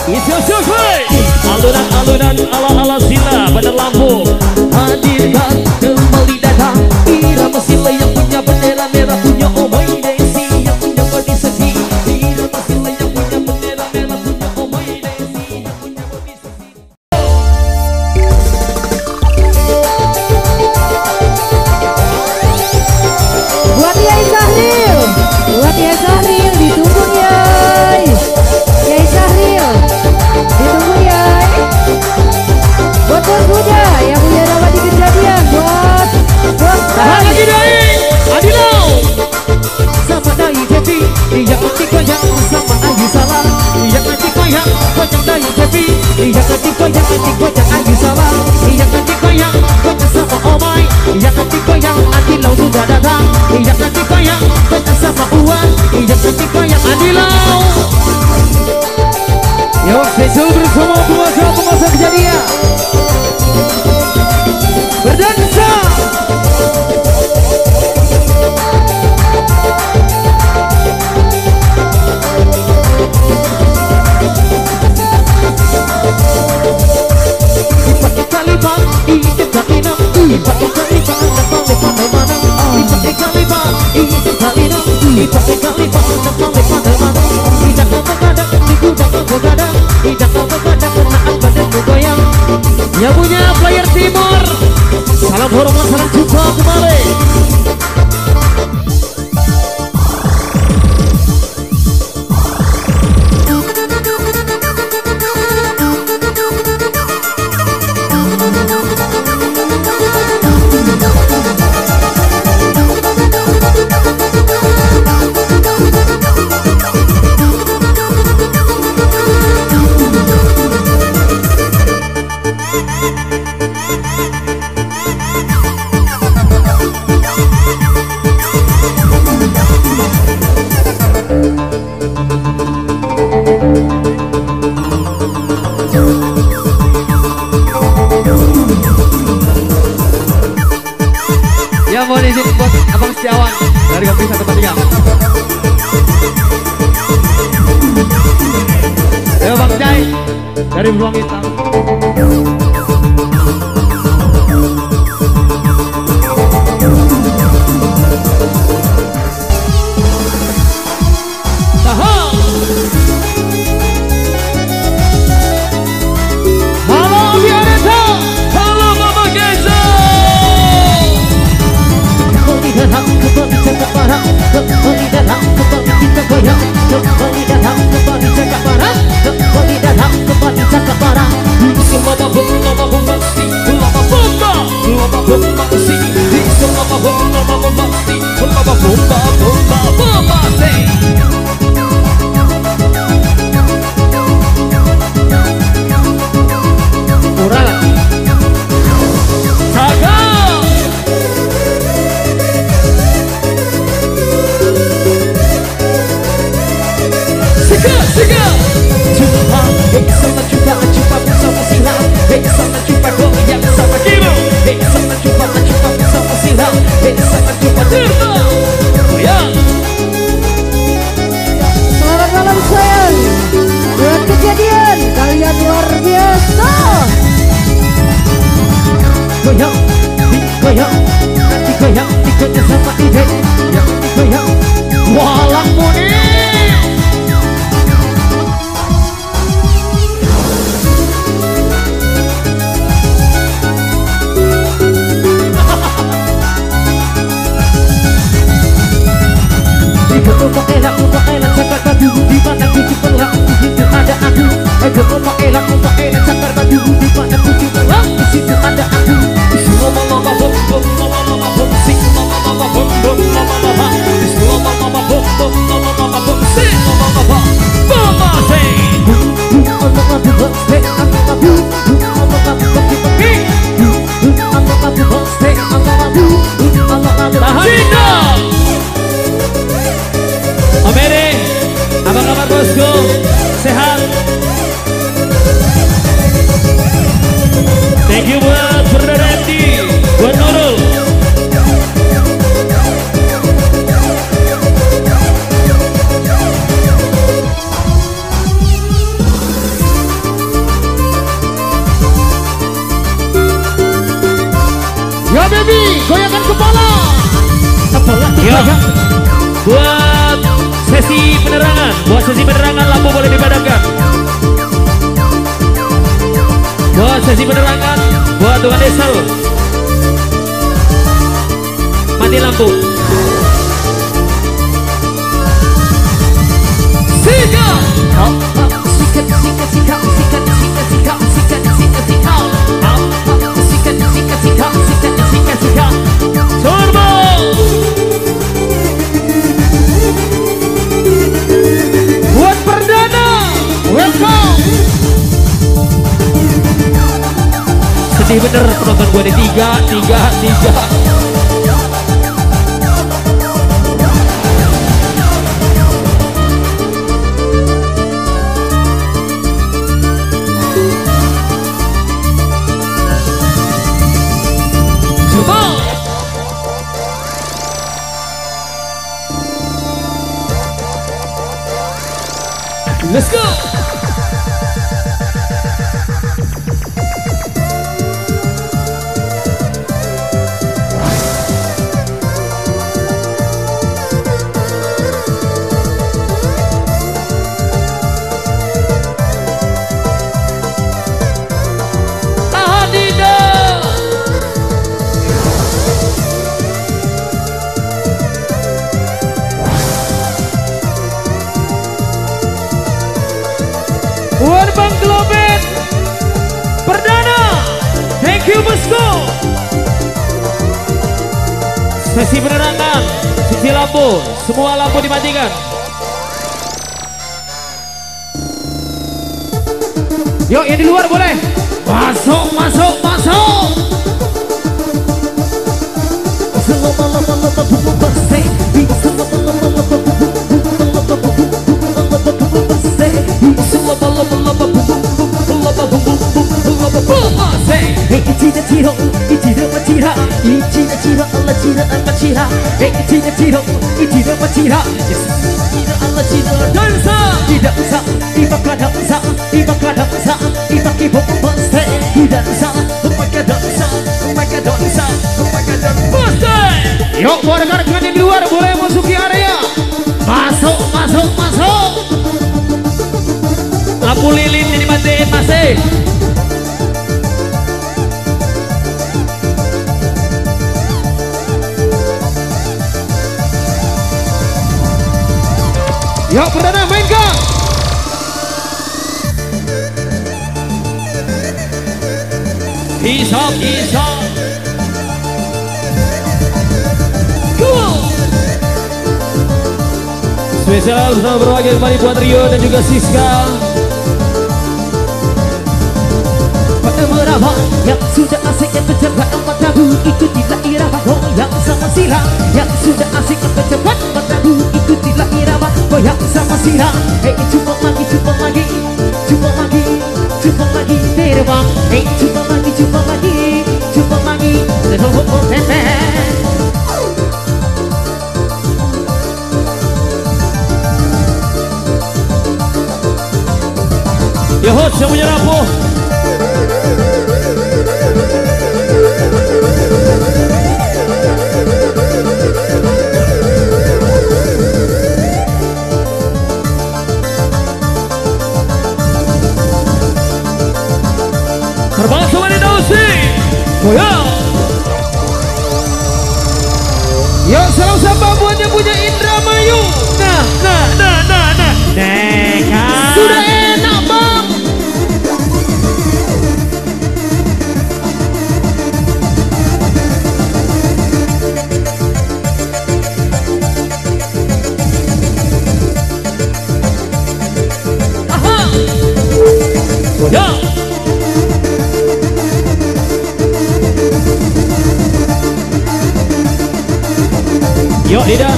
Alunan ala sila Bandar Lampung hadirkan kembali datang irama sila yang punya bendera merah, punya Omai Desi yang punya body seksi. Irama sila yang punya bendera merah, punya Omai Desi yang punya body seksi. Buat Yai Sahril, ditunggu Yai. Yai Sahril, ditunggu Yai. Buat Bos Muda yang punya nama di kejadian, buat Bos. Tahan lagi Dai, Adilau sama Dai Devi, yang nanti goyang sama Ayu Salah, yang nanti goyang Dai Devi, yang nanti goyang Ayu Salah, yang nanti goyang sama Omai, yang nanti goyang Adilau sudah datang, yang nanti goyang sama Uwan, yang nanti goyang Adilau. Yuk spesial bersama penguasa kejadian berdansa. Yang punya player timur, salam hormat, salam jumpa kembali. Ya mohon izin buat Abang Setiawan dari Kopi 143. Ya Bang Jai dari Beruang Hitam. Selamat malam sayang, buat kejadian kalian luar biasa. Goyang, goyang, nanti goyang, ikutnya sama ide. Yang goyang, walang muni. goyangkan kepala. Apalagi goyang. Buat sesi penerangan, lampu boleh dipadamkan. Buat sesi penerangan, buat tukang diesel, mati lampu. Sikat. Turbo. Buat perdana, welcome. Sedih bener penonton gue di tiga. Let's go. Buat Bang Globet perdana, thank you bosku. Sesi penerangan, sisi lampu, semua lampu dimatikan. Yuk yang di luar boleh masuk. Yuk buat rekan-rekan yang di luar boleh masuki area. Masuk. Lampu lilin dimatiin masih. Yuk perdana mainkan. Isap. Spesial bersama berbagai kembali buat Rio dan juga Siska. Pada meraba yang sudah asik yang pejabat matamu, ikutilah irama goyang sama sirah. Yang sudah asik yang pejabat matamu, ikutilah irama goyang sama sirah. Hey cuma lagi terbang. Hey cuma lagi terbang. Ya host yang punya lampu. Terbang semua di Dausi. Goyang. Yuk salam sapa buat yang punya Indramayu. Nah. Nekat. Sudah enak bang. Aha. Goyang. Yuk lidah.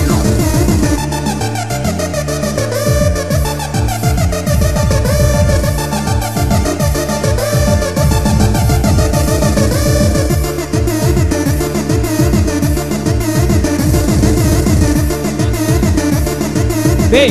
B.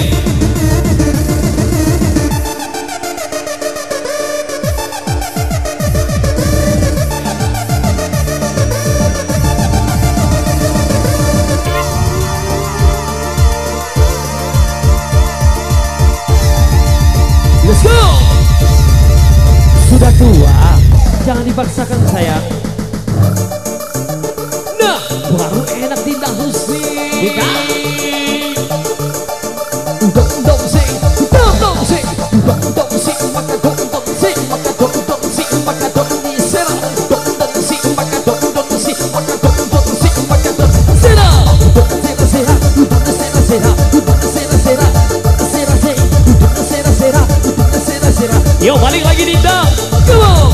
tua, jangan dipaksakan sayang. Nah, baru enak Dinda Husni. Dong sing, dong sing, dong sing, maka dong sing, maka dong sing, maka dong di sera, dong sing, maka dong sing, maka dong sing, maka dong sera, dong sera sera, dong sera sera, dong sera sera, sera sera, dong sera sera, dong sera sera. Yo balik lagi Dinda, come on.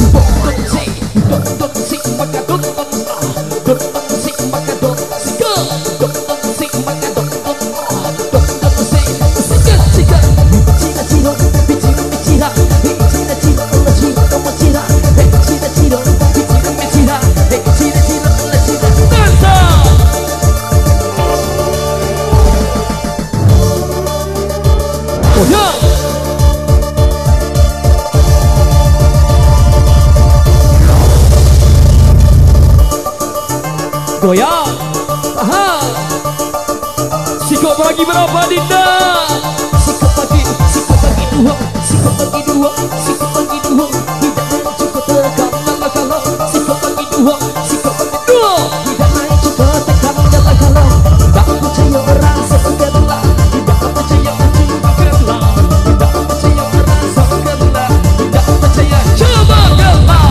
Dong sing, maka dong sing, maka dong sing, dong sing, maka dong goyang, aha. Sikap bagi berapa Dinda? Sikap bagi dua, sikap bagi dua, sikap bagi dua. Tidak naik cukup tekan lala kalau. Sikap bagi dua, sikap bagi dua. Tidak naik cukup tekan lala kalau. Tak percaya orang sebenarnya, tidak percaya coba gelah, tidak percaya orang sebenarnya, tidak percaya coba gelah.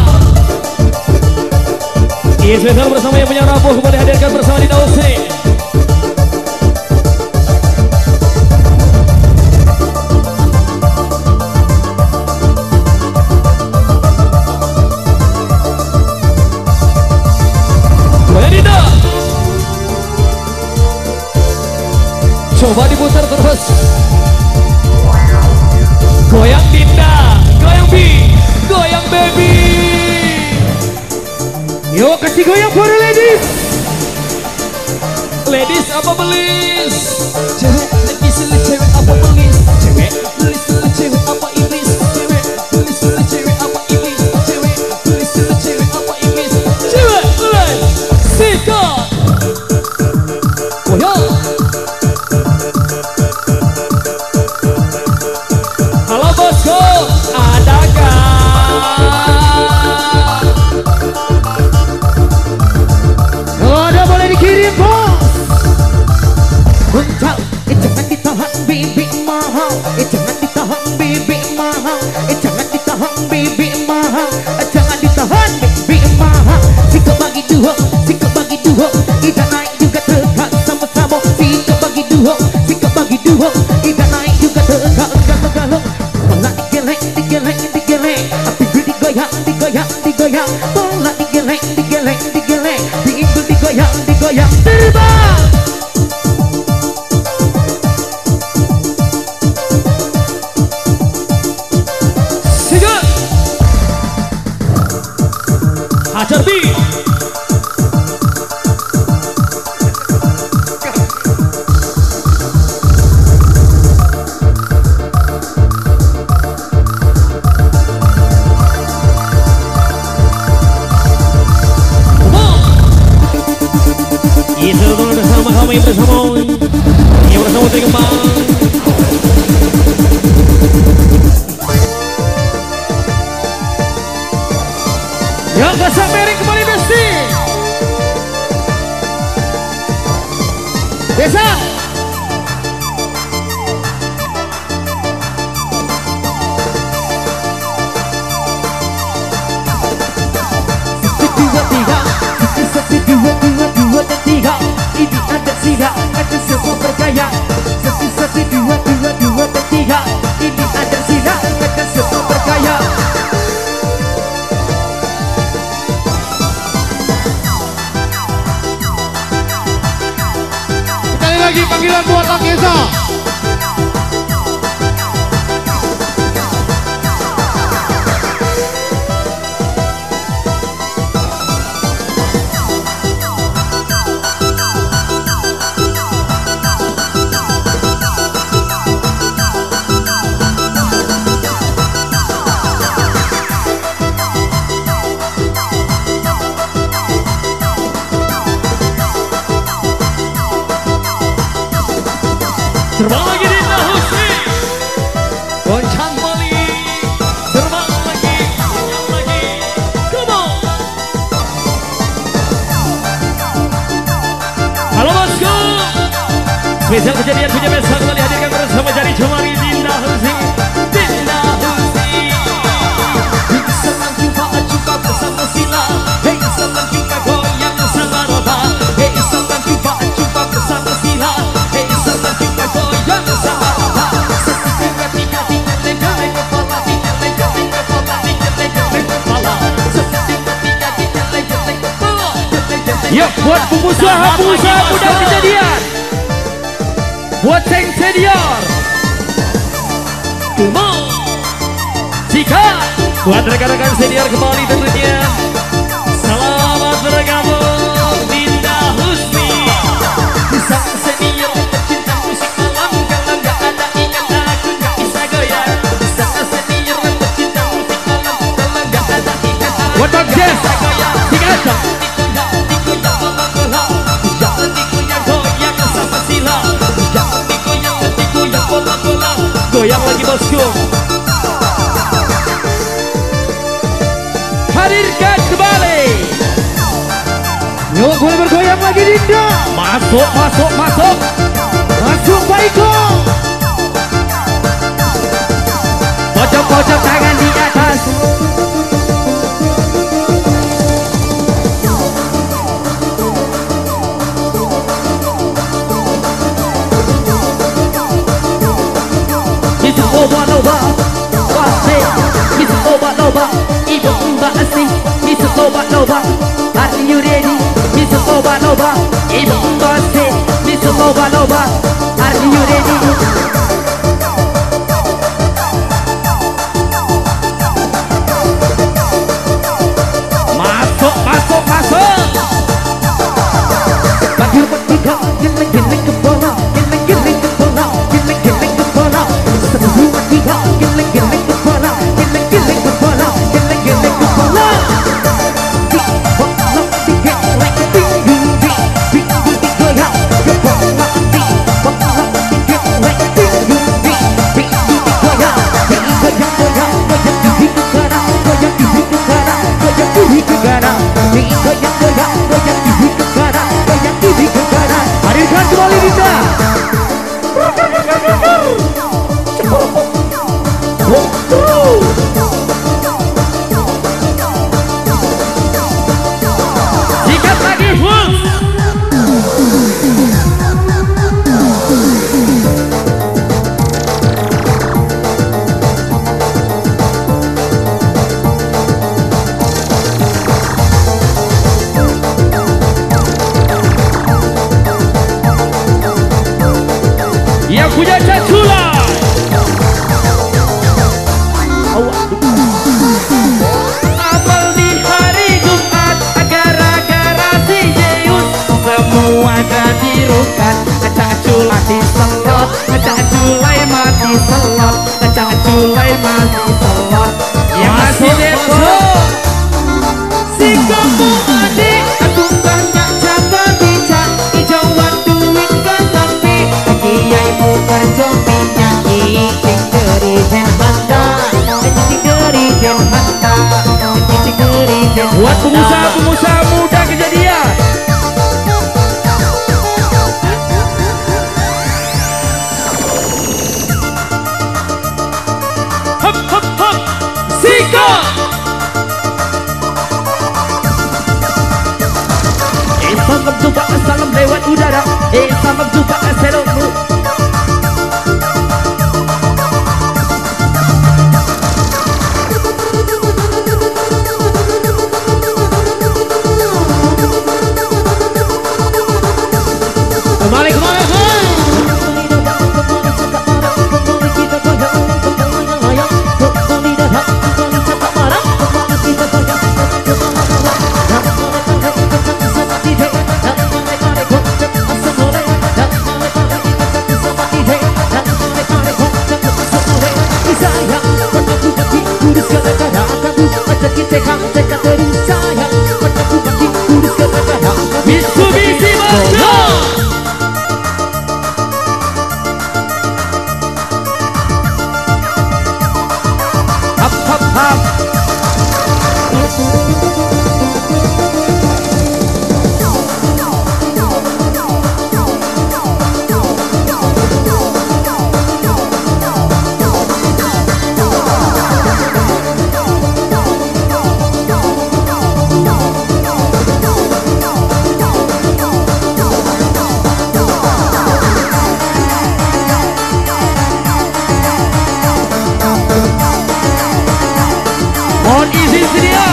Iya, spesial bersama yang punya Rabu kembali hadirkan bersama di Dause. Goyang Dinda, coba diputar terus. Goyang Dinda, goyang Bi, goyang baby. Yuk kasih goyang for the ladies. Ladies apa belis? Cewek ladies cewek apa belis? Cewek belis cewek apa iblis? Cewek belis cewek apa iblis? Cewek belis cewek apa iblis? Cewek belis sikat. Goyang. Halo bosku, adakah? Kirim bos Uncal, jangan ditahan bibik mahal, jangan ditahan bibik mahal, jangan ditahan bibik mahal, jangan ditahan bibik mahal. Sikap bagi dua, sikap bagi dua, tidak naik juga tegak sama-sama. Sikap bagi dua, sikap bagi dua, tidak naik juga tegak galau-galau. Bola digeleng, digeleng, digeleng, pinggul digoyang, digoyang, digoyang. Bola digeleng, digeleng, digeleng, pinggul digoyang, digoyang. Terbang. Sikat. Hajar B. Bersama kami bersama yang bersama Tegembang. Yang kesam miring kembali Besti. Desa. Dua dan tiga. Ini ada sila, ada semua bergaya. Satu, dua dan tiga. Ini ada sila, ada semua bergaya. Sekali lagi panggilan buat Bang Esa. Terbang lagi Dinda Husni, goncang balik, terbang lagi. Spesial kejadian punya besar kembali hadirkan bersama Jari Jemari Dinda Husi. Dinda Husi. Senang jumpa bersama Sila. Hey senang jumpa goyang sama Roba. Hey senang jumpa bersama Sila. Hey senang jumpa goyang sama Roba. Seketika tiga tinggal kepala, tinggal kepala, tinggal kepala. Seketika tiga kepala. Yuk buat pengusaha muda kejadian. Buat Ceng Senior, Kumau, Jika, buat rekan-rekan senior kembali tentunya. Selamat bergabung Dinda Husni. Sang senior pecinta musik malam, kalau nggak ada ikan aku nggak bisa goyang. Sang senior pecinta musik malam, kalau nggak ada ikan aku nggak bisa goyang. Tiga aja. Goyang lagi bosku. Hadirkan kembali. Yuk boleh bergoyang lagi Dinda. Masuk. Masuk Pak Iko. Pojok tangan di atas. Oba-oba, wase, Mr. Oba-oba, Ibu Mbak Asli, Mr. Oba-oba, are you ready? Mr. Oba-oba, Ibu Mbak Asli, Mr. Oba-oba, are you ready? Masuk. Bagi bertiga, geleng-geleng kepala, geleng-geleng kepala, geleng-geleng kepala. Semua tiga, geleng-geleng kepala, geleng-geleng kepala, geleng-geleng kepala. Hadirkan kembali Dinda. Sikat lagi full. Yang punya cacula. Amal di hari Jumat, gara-gara si Zeus semua jadi rukat. Cacula diselot, caculai mati selot, caculai mati selot. Yang masih deso si kamu adik, aku banyak cabang bijak, hijauan duit kan tapi kiaimu kerja minyak cicing dari Jembanda. Buat pengusaha muda kejadian. Hop Sika. Salam jumpa, salam lewat udara. Salam jumpa, salam. Kembali. Mitsubishi Mazda. Hap. Mohon izin sedia.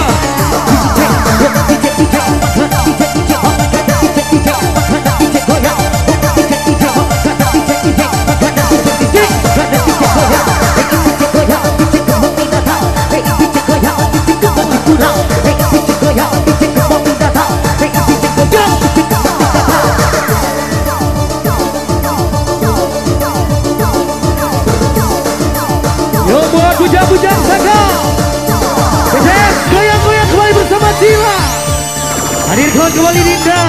Yo buat bujang-bujang Saka. BTS goyang-goyang kembali bersama Tila. Hadirkan kembali Dinda.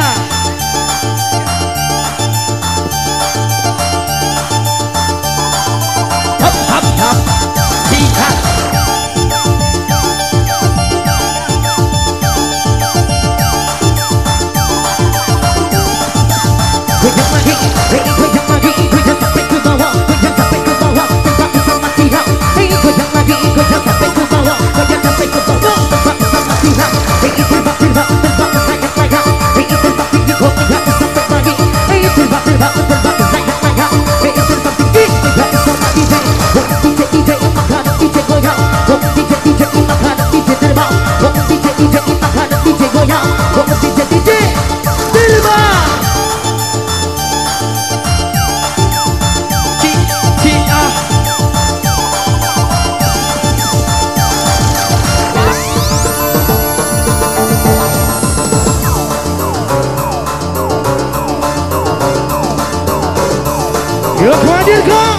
Hap hap hap. Sikat. Goyang lagi, goyang lagi, goyang sampai ke bawah, goyang sampai ke bawah, tembak bersama Tila. Goyang lagi, goyang sampai ke bawah, goyang sampai ke bawah, tembak bersama Tila. Terbak, terbak, terbak, layang-layang. Terbak tinggi, kok tidak sampai lagi. Terbak, terbak, terbak, layang-layang. Terbak tinggi, tidak bersama DJ. DJ, DJ, makan DJ goyang. DJ, DJ, makan DJ terbang. DJ, DJ, makan DJ goyang. DJ, DJ, terbang. Yuk hadirkan.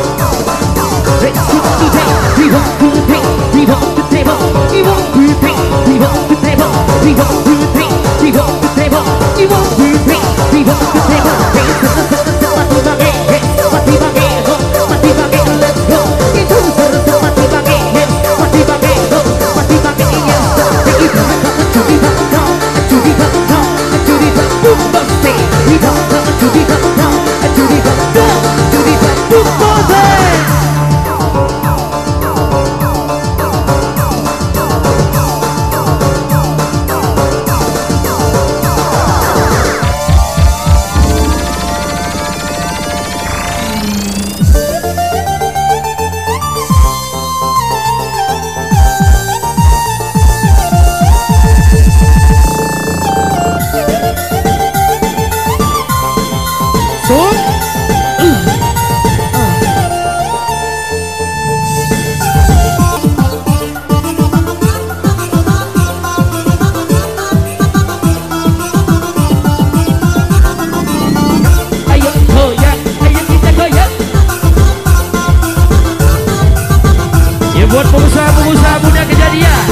Buat pengusaha-pengusaha muda kejadian.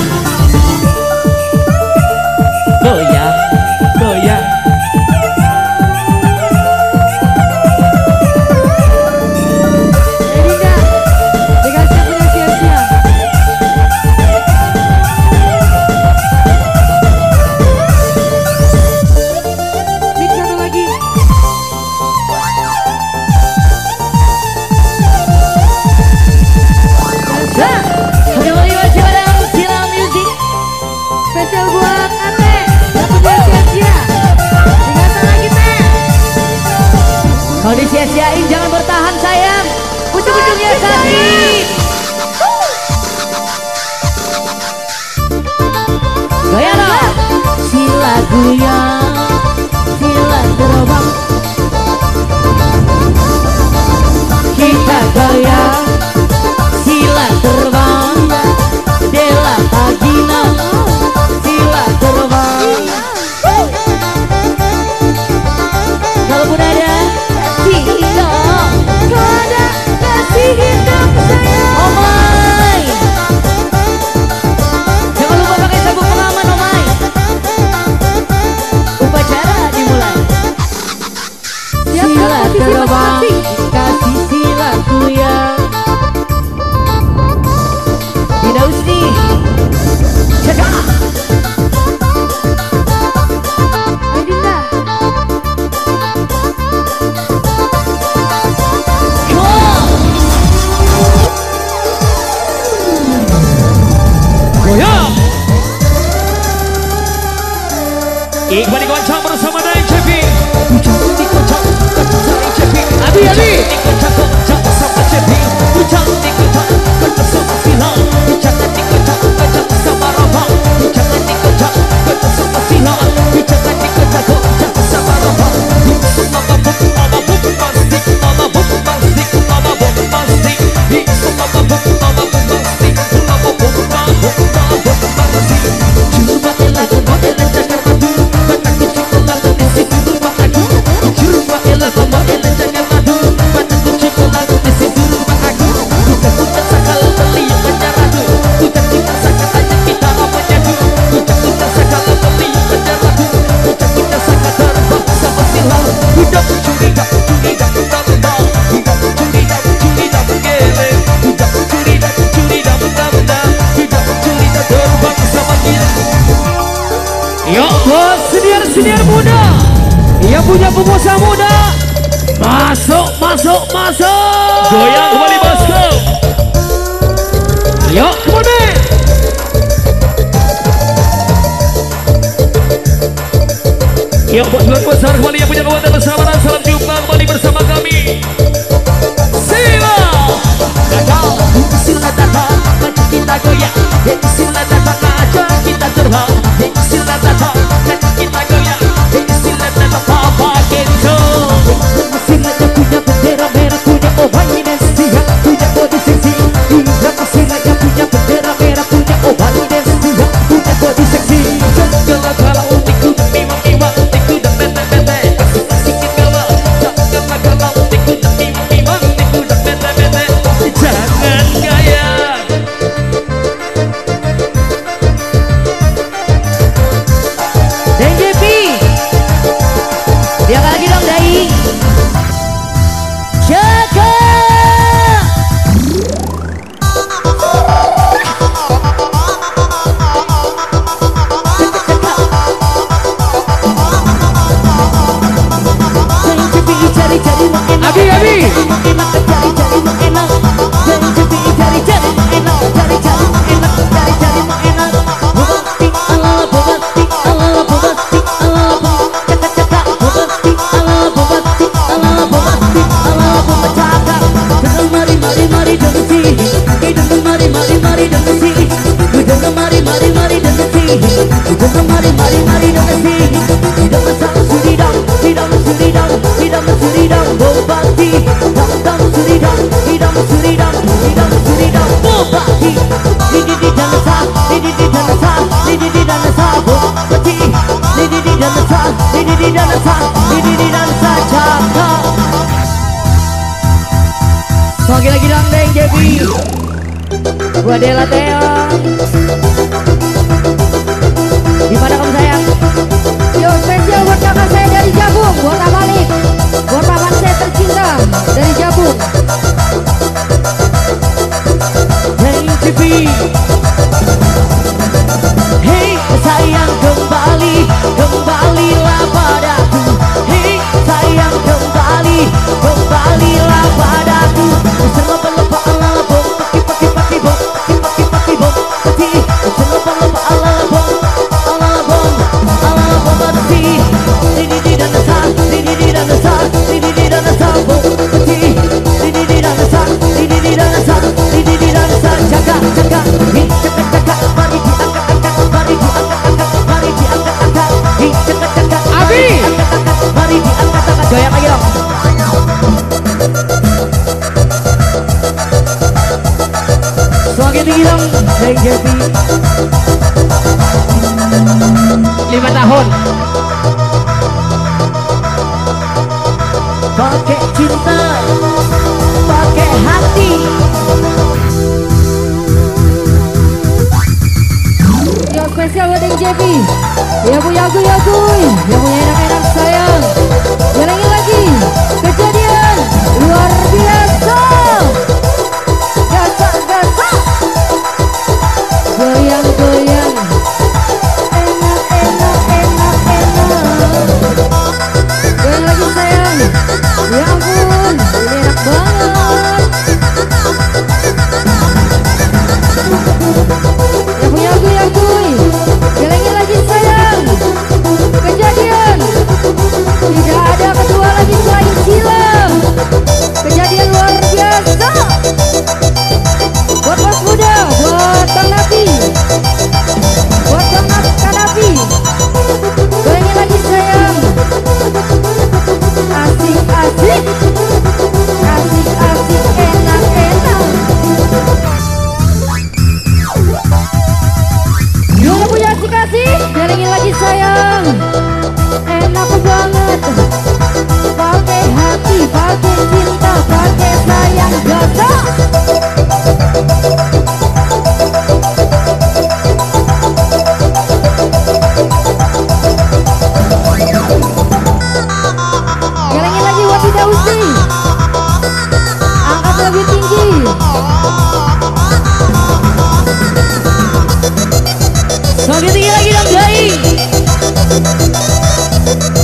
Goyang, goyang. Dinda, dikasih punya sia-sia. Mix satu lagi. Kembali masih pada Tila Music. Spesial buat Ate, gak punya sia-sia. Dikasih lagi Teh. Kalau disia-siain jangan bertahan sayang. Ujung-ujungnya sakit. Goyang dong. Sila goyang, sila terbang. Kita goyang, sila terbang. Dela Pagina, sila terbang. Kalau pun ada hitam, kalau ada kasih hitam sayang. Omai, jangan lupa pakai sabuk pengaman Omai. Upacara dimulai. Sila terbang, kasih sila goyang. Tidak usah cekak. Ayo Dinda. Goyang. Iqbal dikocok bersama Daeng Cepi. Dikocok bersama Cepi. Abi. Dikocok sama Cepi. Dikocok sama Sila. Dikocok sama muda, yang punya pengusaha muda, masuk, masuk, masuk. Goyang kembali masuk. Ayo, kembali. Yang buat bulan besar kembali yang punya kekuatan bersama dan salam jumpa kembali bersama kami. Sila. Gagal, sila datang, maju kita goyang. Sila datang, aja kita terbang. Sila datang, maju kita goyang. Sila datang, papa gitu. Sila yang punya bendera merah, punya obat dinasti, punya body seksi. Sila yang punya bendera merah, punya obat dinasti, punya body seksi. Segala kala untikku dan mima-mima, untikku dan bete-bete. Asik-asikin galau, segala kala untikku dan mima-mima, untikku dan bete-bete. Jangan gaya. Dan JP, dia lagi dong Dai. Jaga. Cari-cari mau enak, Abi, Abi. enak, cari-cari mau enak. Cari-cari mau enak, cari-cari mau enak, cari-cari mau enak. Bobati, ala bobati, ala bobati, ala bobati, cakak-cakak. Bobati, ala bobati, ala bobati, ala bobati, cakak. Dengar mari, mari, mari dansi. Dengar mari, mari, mari dansi. Dengar mari, mari, mari dansi. Dengar mari, mari, mari dansi. Tidak masalah suridang, tidak suridang, tidak suridang. Bobati, dam suridang, tidak suridang, tidak suridang. Bobati, di dansa, di dansa, di dansa. Bobati, di dansa, di dansa, di dansa. Cakap. Semakin lagi dong Deng JP. Gua Dela Teong. Gimana kamu sayang? Yo spesial buat kakak saya dari Jabung, buat Abalik, buat paman saya tercinta dari Jabung. Hey TV, hey sayang kembali, kembalilah padaku. Hey sayang kembali, kembalilah padaku. Selapa-lapa ala bom, paki-paki bom, paki-paki bom, pati. Selapa-lapa ala bom, pati. Di dansa, di dansa, di dansa bom, pati. Di dansa, di dansa, jaga, jaga, jaga, jaga. Mari diangkat-angkat, mari diangkat-angkat, mari diangkat-angkat. Jaga, jaga, Abi. mari diangkat-angkat. Goyang lagi dong. Semakin tinggi dong, Deng JP. 5 tahun. Pakai cinta, pakai hati. Yo spesial buat Deng JP. Ya punya aku ya kuy, yang punya enak-enak sayang. Jalani lagi, kejadian luar biasa. Gasak, gasak. Goyang, goyang. Enak, enak, enak, enak. Goyang lagi sayang. Ya ampun, ini enak banget. Ya punya aku ya kuy. Jalani lagi sayang. Kejadian. Tidak ada kedua lagi selain Sila. Kejadian luar biasa. Buat bos muda, buat Bang Nabi, buat Bang Kanapi. Goyangin lagi sayang. Asik, asik. Asik, asik, enak, enak. Yang punya asik-asik, jalangin lagi sayang. Enak banget. Pakai hati, pakai cinta, pakai sayang, gasak. Jalangin lagi buat Ida Usti. Angkat lebih tinggi. Semakin tinggi lagi dong, Dai.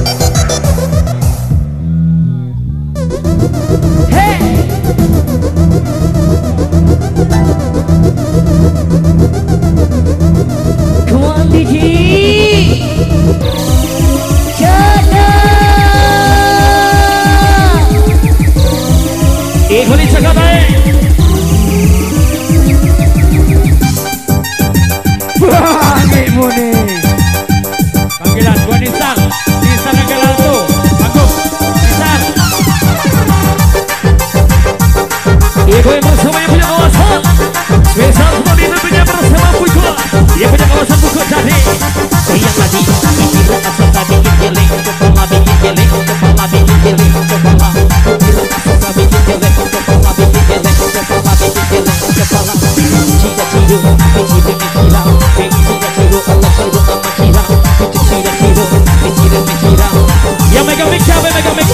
Yang megang mic siapa yang megang mic?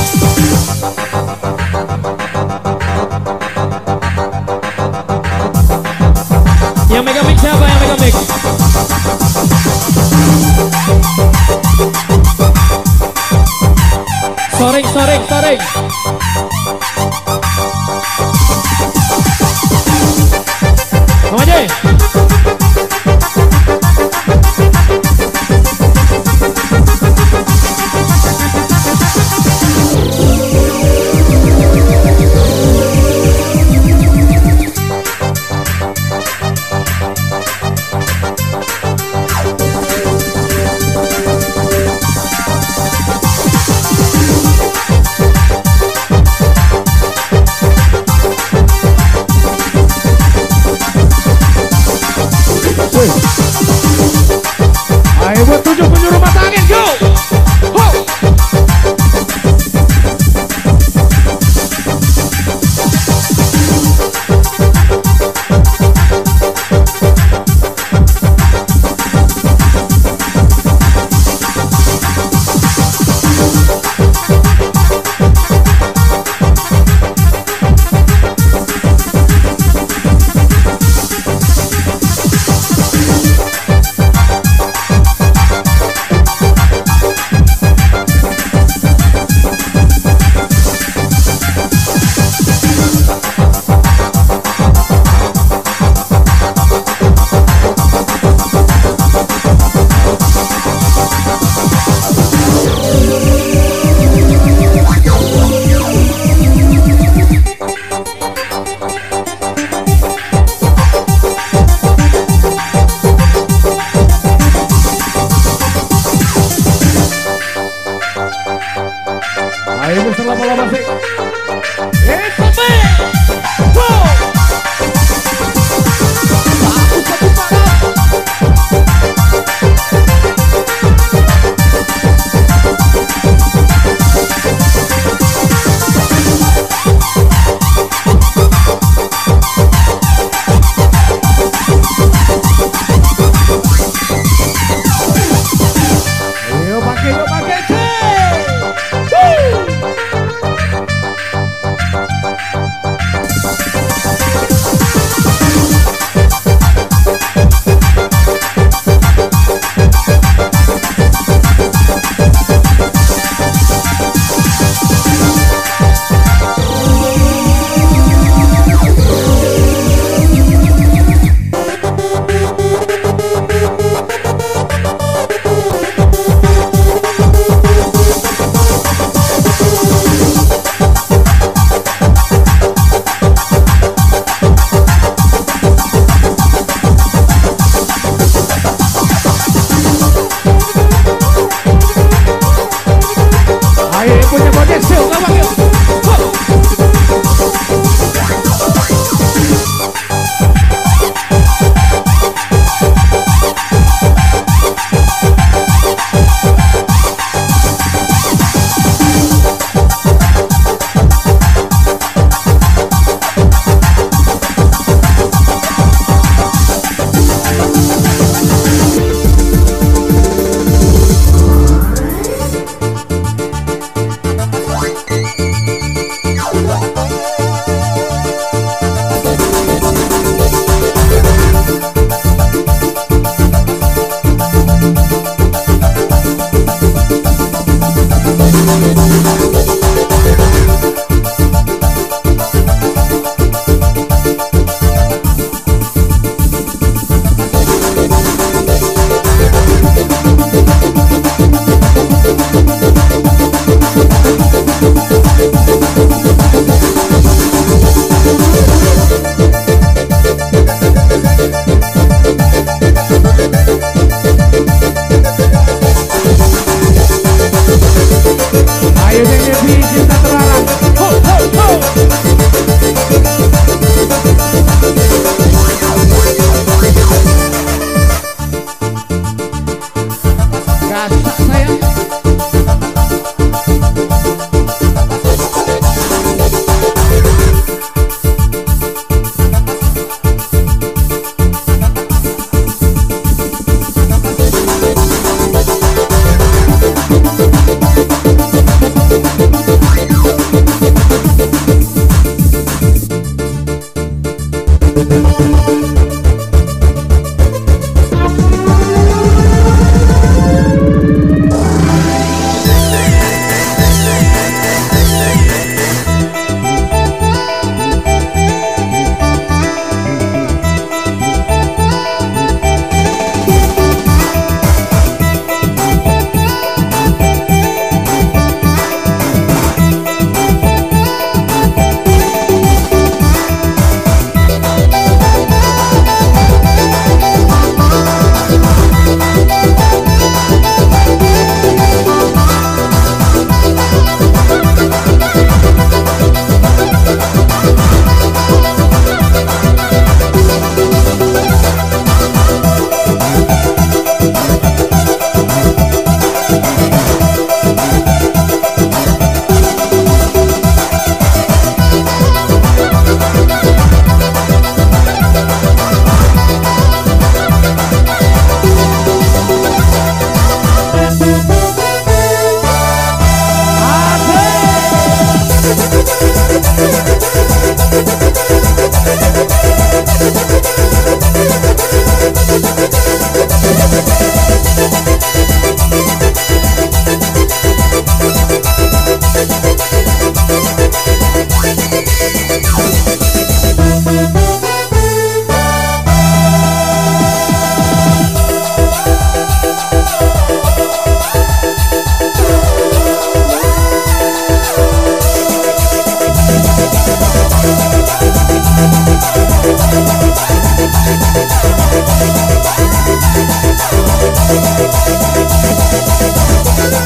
Yang megang mic siapa yang megang mic? Soreng. Come aja.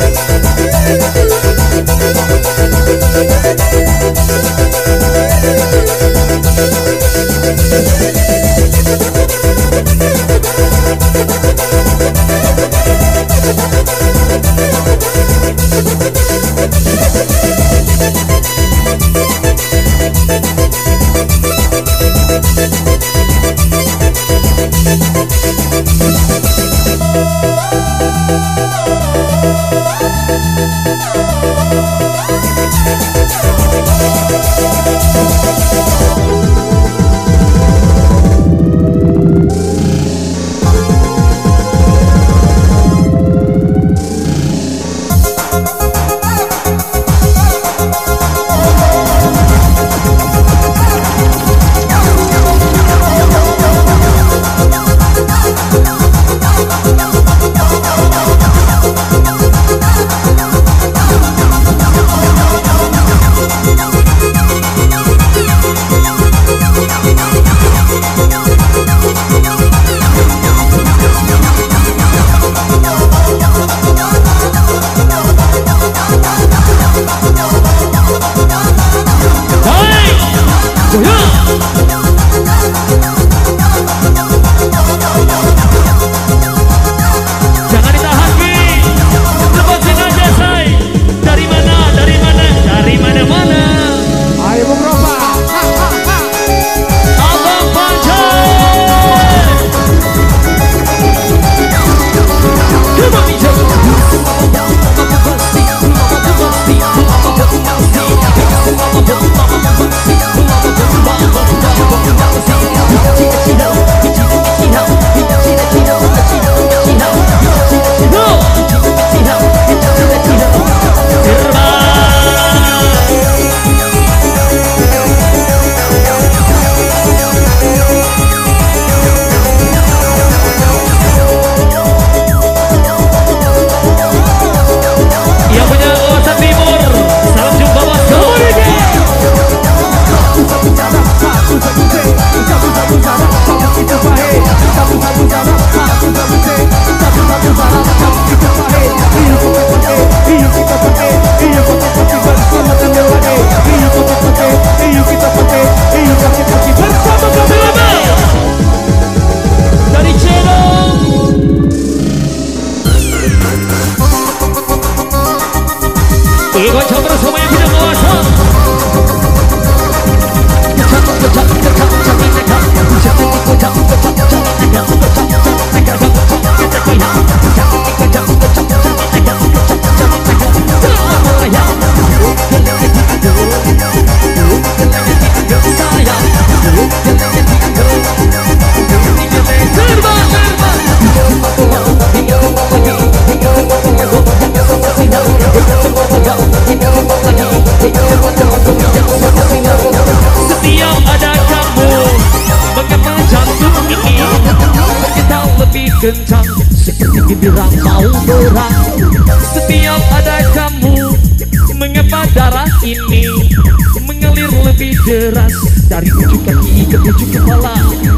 kencang seperti genderang mau berang. Setiap ada kamu, mengapa darah ini mengalir lebih deras dari ujung kaki ke ujung kepala.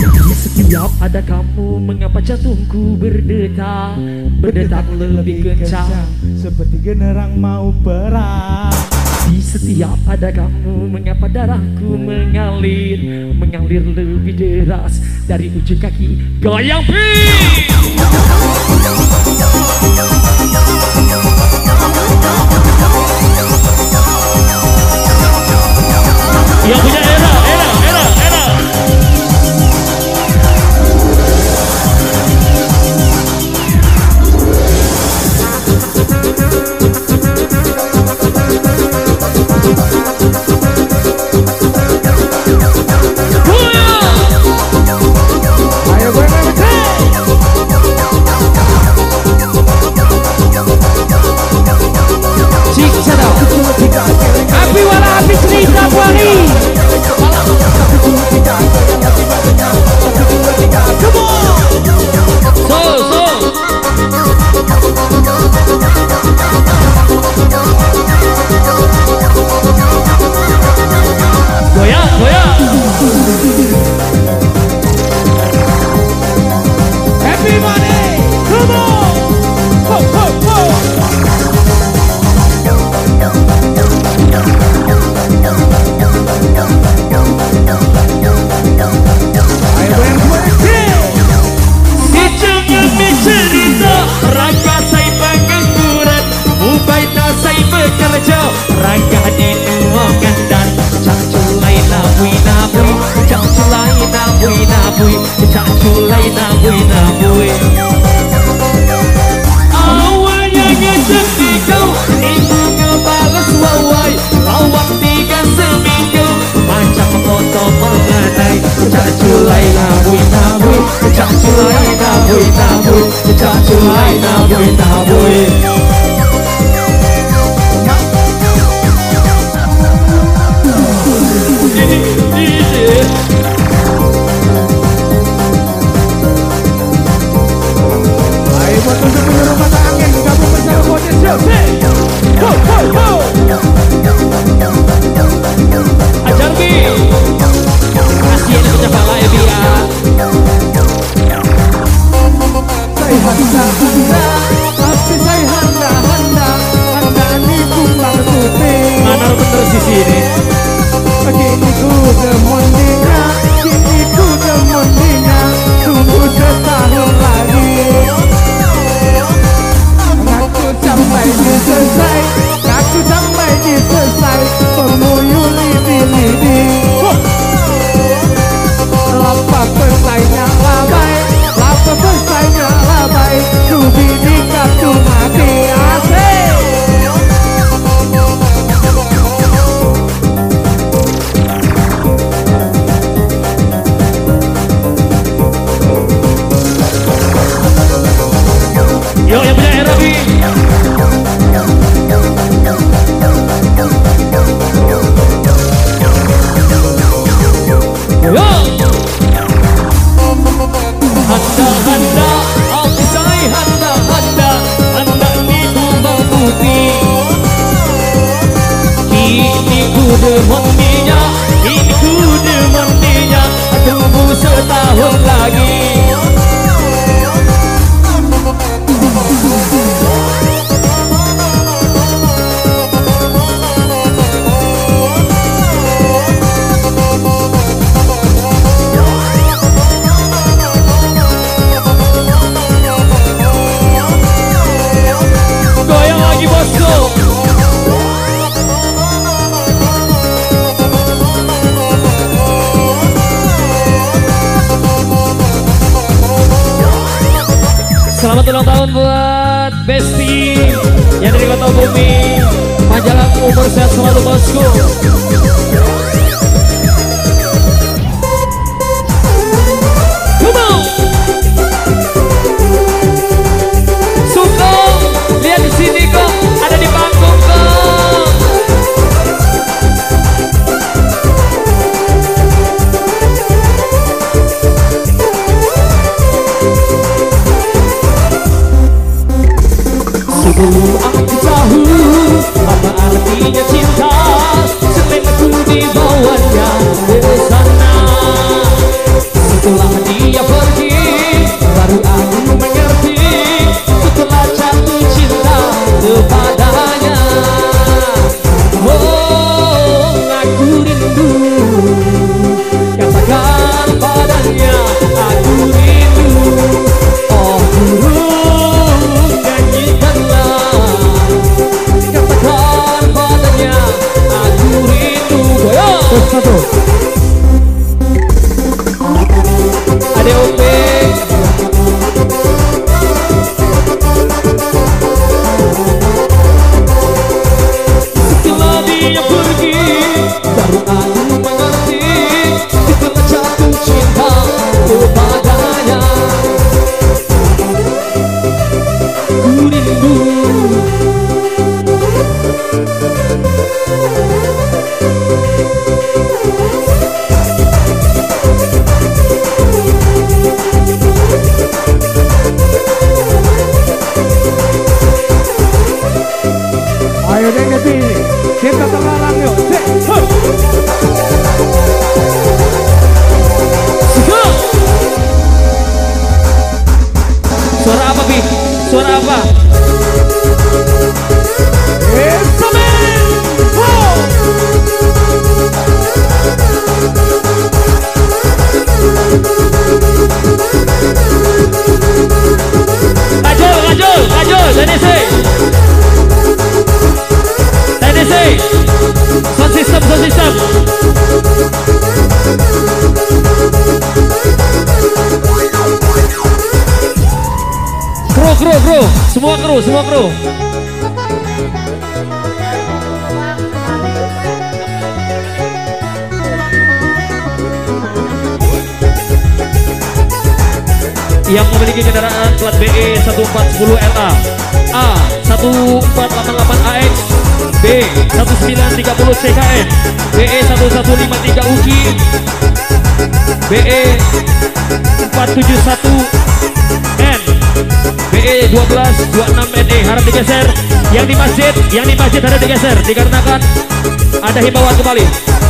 Setiap ada kamu, mengapa jantungku berdetak, berdetak lebih kencang seperti genderang mau perang. Di setiap ada kamu, mengapa darahku mengalir, mengalir lebih deras dari ujung kaki. Goyang please. Yang punya era. Api wala api cerita buari. Selamat ulang tahun buat Besti yang dari Kota Bumi. Majalah umur sehat selalu bosku. Come on. Sungkong, lihat di sini kok, ada di panggung kok. Sebelum aku tahu apa artinya cinta, setelah aku dibawanya ke sana. Setelah dia pergi, baru aku mengerti, setelah jatuh cinta kepadanya. Oh, aku rindu, katakan padanya, aku rindu. Oh, burung nyanyikanlah, katakan padanya, aku rindu. Goyang. Ade Ope. Setelah dia pergi, baru aku mengerti, setelah jatuh cinta kepadanya. Ku rindu. Ayo deh Devi, kita terlarang yuk. Suara apa, Bi? Suara apa? Lanjut, TDC, sound system. Kru, semua kru. Yang memiliki kendaraan plat BE 1410LA, A 1488AX, B 1930CKN, BE 1153UKI, BE 471N, BE 1226NE harap digeser. Yang di masjid harap digeser dikarenakan ada himbauan kembali.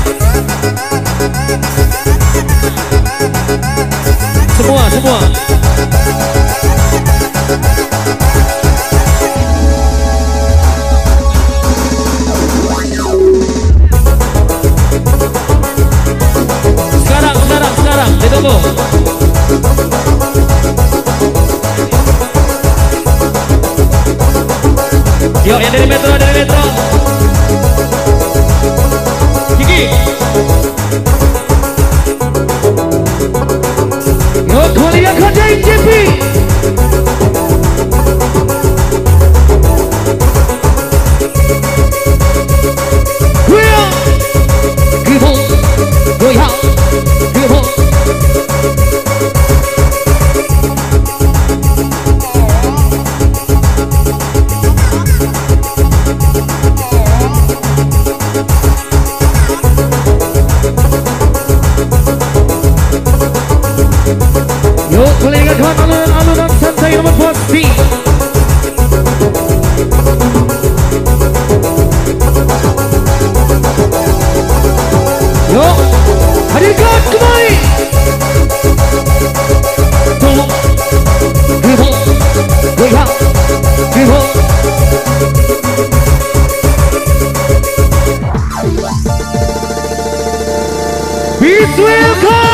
Semua. Sekarang ditunggu. Yuk, yang dari metro. Kiki. Yuk, kalian kerjain JP. Goyang. Yuk, kalian alunan santai nomor pasti. Yuk, hadirkan kembali. Goyang. Please welcome.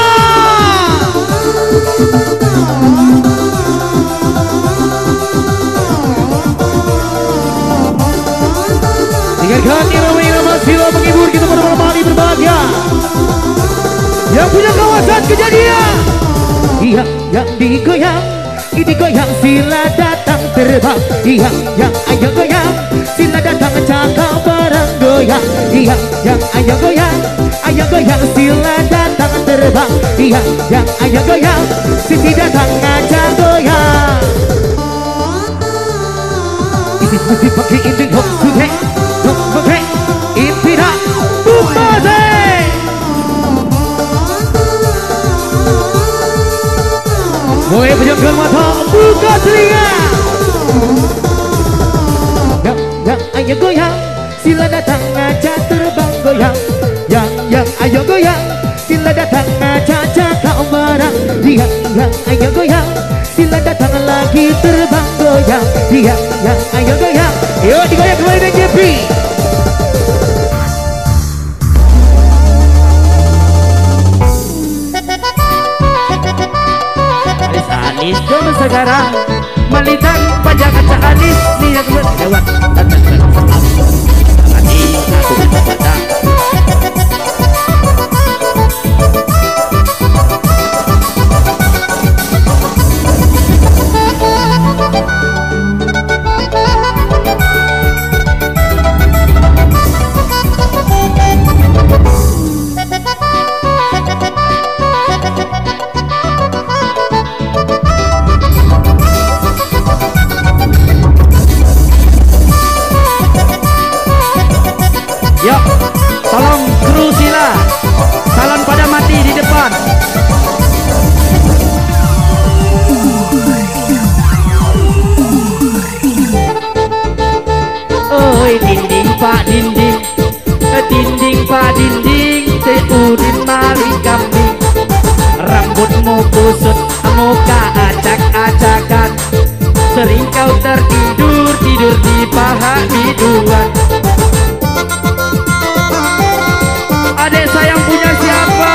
Dengarkan irama sila menghibur kita pada malam hari berbahagia. Yang punya kawasan kejadian, yang digoyang ini goyang sila datang terbang. Yang ayo goyang sila datang cakap bareng goyang. Yang ayo goyang sila datang terbang. Yang ayo goyang sisi datang ngajak goyang. Ini musik pakai inding hok suhe hok pakai impira bumase. Woy pejamkan mata, buka telinga. Yang ayo goyang, sila datang ngajak terbang goyang. Yang ayo goyang, sila datang ngajak cakap barang. Yang ayo goyang, sila datang lagi terbang goyang. Yang ayo goyang, yuk digoyang kembali dengan JP. Anis dong sekarang melihat pajak kaca Anis niat berdewan datang bersama Anis aku datang. Yuk, tolong kru sila salon pada mati di depan. Oi dinding pak dinding, dinding pak dinding, seudin maling kambing. Rambutmu kusut, muka acak-acakan. Sering kau tertidur, tidur di paha biduan. Adek sayang punya siapa?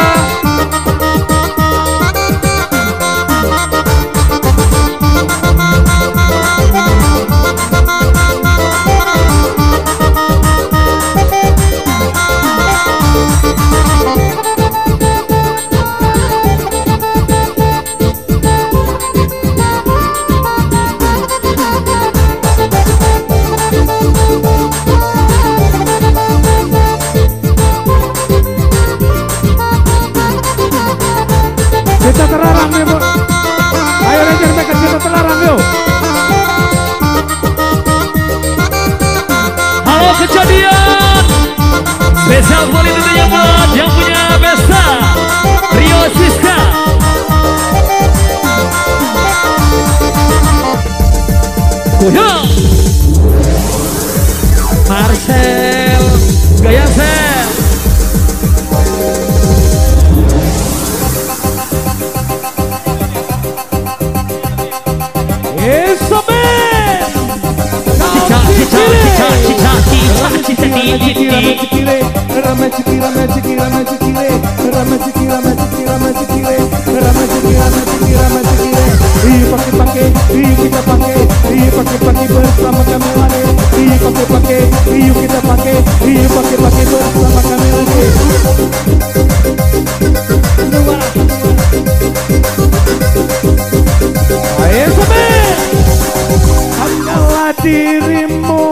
Kita terlarang nih, Bu. Ayo Ranger Maker, kita terlarang yuk. Halo kejadian spesial kali tentunya buat yang punya pesta Rio Siska. Goyang Marcel gaya sel. Pakai bersama kami lagi. Pakai kita pakai bersama kami lagi. Ayo sobat, hanyalah dirimu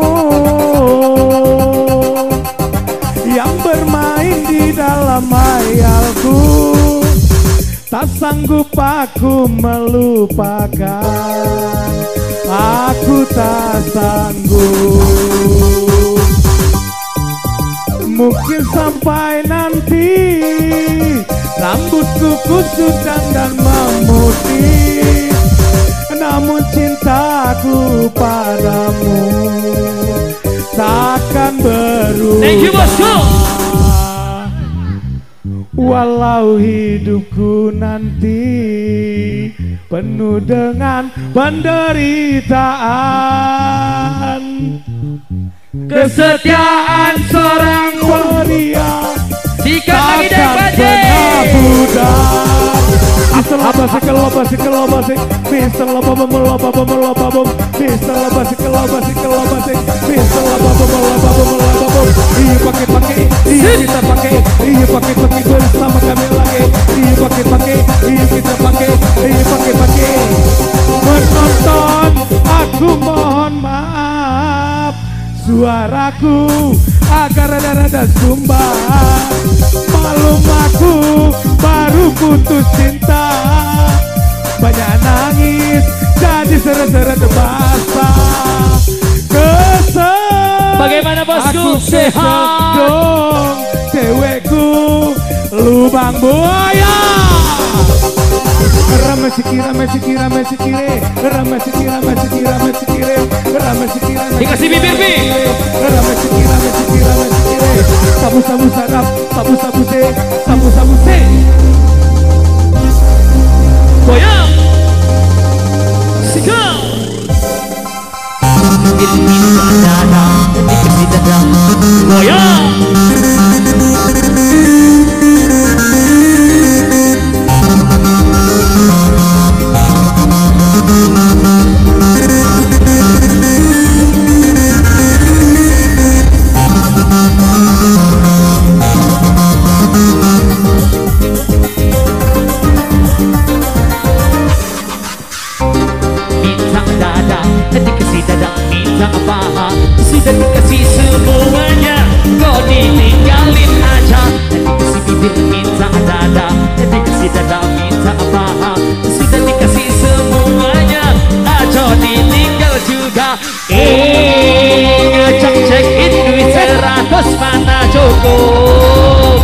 yang bermain di dalam hayalku. Tak sanggup aku melupakan, aku tak sanggup. Mungkin sampai nanti rambutku kusut dan memutih, namun cintaku padamu takkan berubah. Thank you bosku. Walau hidupku nanti penuh dengan penderitaan, kesetiaan seorang pria takkan pernah pudar. Mister Lobasik, Mister Lobabom, Mister Lobasik, Mister Lobabom. Iya pakai, iya kita pakai, iya pakai bersama kami lagi. Iya pakai, iya kita pakai, iya pakai. Aku mohon maaf, suaraku agak rada-rada sumbat. Malum aku baru putus cinta, banyak nangis jadi seret-seret basah. Kesel Bagaimana bosku? aku Sehat? dong cewekku lubang buaya. Dikasih bibir, Bi. Sabu-sabu sarap, sabu-sabu se, sabu-sabu se. Goyang. Sika. Goyang. Minta dada, dikasih dada, minta paha, sudah dikasih semuanya, kau ditinggalin aja. Dikasih bibir, minta dada, dikasih dada, minta paha, sudah dikasih semuanya, kau ditinggal juga. Ngajak check-in duit 100 mana cukup.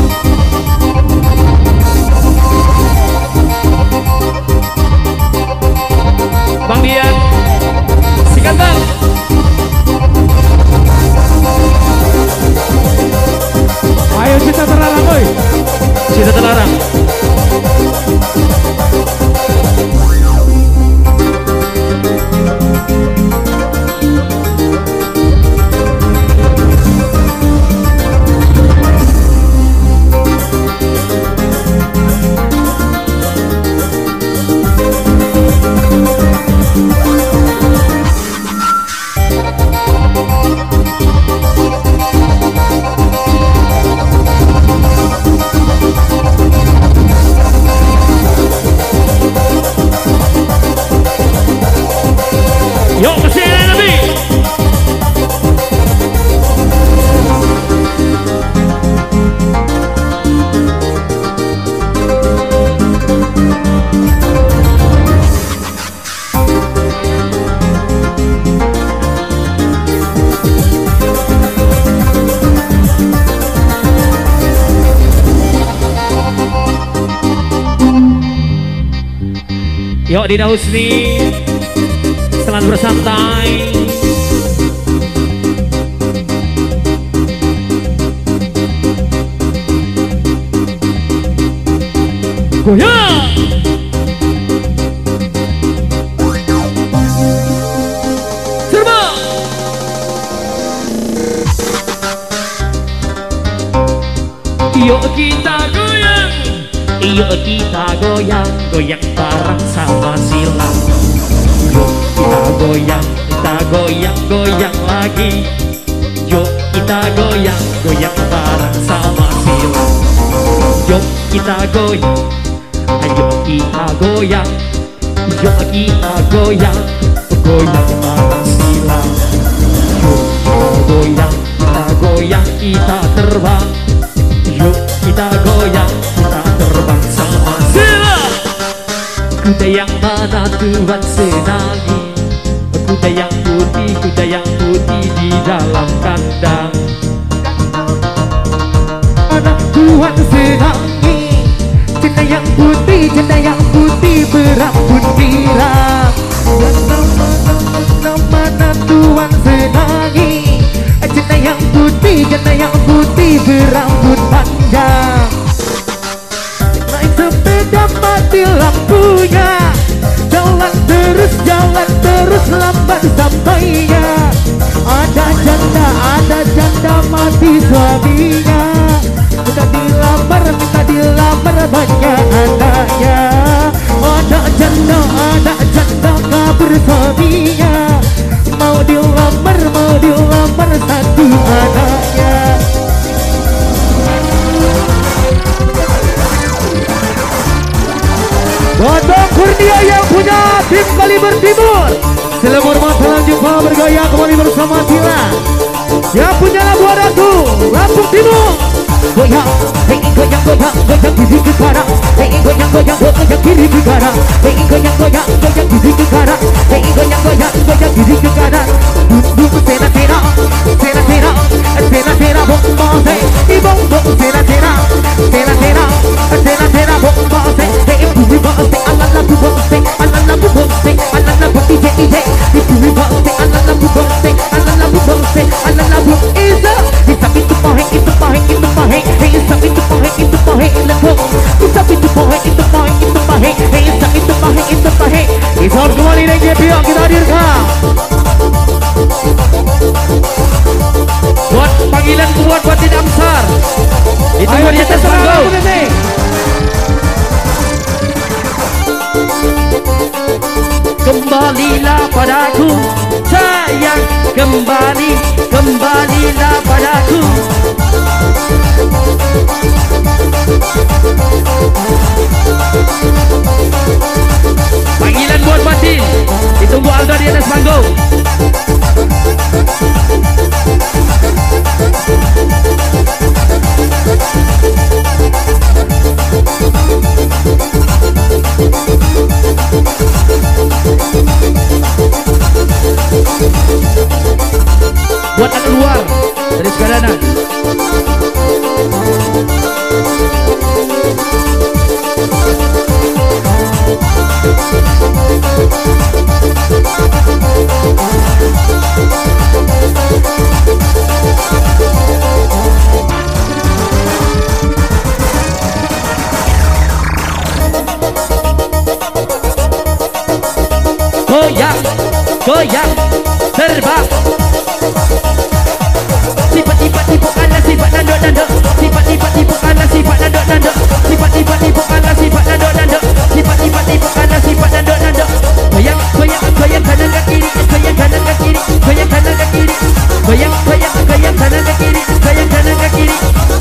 Bang Dian, sikat bang. Ayo cinta terlarang, boy. Cinta terlarang. Yuk, masih ada Nabi. Yuk, Dina Husni. Selamat bersantai. Goyang. Terbang. Yuk kita goyang. Yuk kita goyang. Goyang bareng sama silang. Yuk kita goyang, goyang lagi. Yuk kita goyang, goyang bareng sama silang. Yuk kita goyang, ayo kita goyang. Yuk kita goyang, goyang bareng silang. Yuk kita goyang, kita terbang. Yuk kita goyang, kita terbang sama silang. Kuda yang mana Tuhan senangi, kuda yang putih di dalam kandang. Anak Tuhan senangi, janda yang putih berambut pirang. Mana Tuhan senangi, janda yang putih berambut panjang. Naik sepeda mati lampunya, jalan terus lambat sampainya. Ada janda mati suaminya, minta dilamar banyak anaknya. Ada janda kabur suaminya, mau dilamar satu anaknya. Godong Kurnia yang punya tim Kaliber Timur. Selamat hormat, salam jumpa bergaya kembali bersama Tila. Yang punya lagu adaku Lampung Timur. Goyang, hey goyang goyang goyang kiri ke kanan. Hey goyang goyang goyang kiri ke kanan. Hey goyang goyang goyang kiri ke kanan. Hey goyang goyang goyang kiri ke kanan. Bum bum tera tera tera tera tera tera bom bom hey bom bom tera tera tera tera tera tera bom bom hey bum bom ala la bum bom ala la bum bom ala la bum ije ije bum bom ala la bum bom ala la bum bom ala la bum isa bisa itu pahe itu pahe itu pahe hey isa itu pahe itu pahe lego bisa itu pahe itu pahe itu pahe hey isa itu pahe itu pahe isa kembali lagi pihak kita hadirkan buat panggilan buat batin Amsar itu buat di atas panggung. Kembalilah padaku sayang, kembalilah padaku. Panggilan buat batin ditunggu Aldo di atas panggung. Buat anak luar dari Sekadanan. Goyang, goyang, terbang. Sifat-sifat tipu ala sifat nandok-nandok. Sifat-sifat tipu ala sifat nandok-nandok. Sifat-sifat tipu ala sifat nandok-nandok. Sifat-sifat tipu ala sifat nandok-nandok. Goyang, goyang, goyang kanan ke kiri, goyang kanan ke kiri, goyang kanan ke kiri. Goyang, goyang, goyang kanan ke kiri, goyang kanan ke kiri.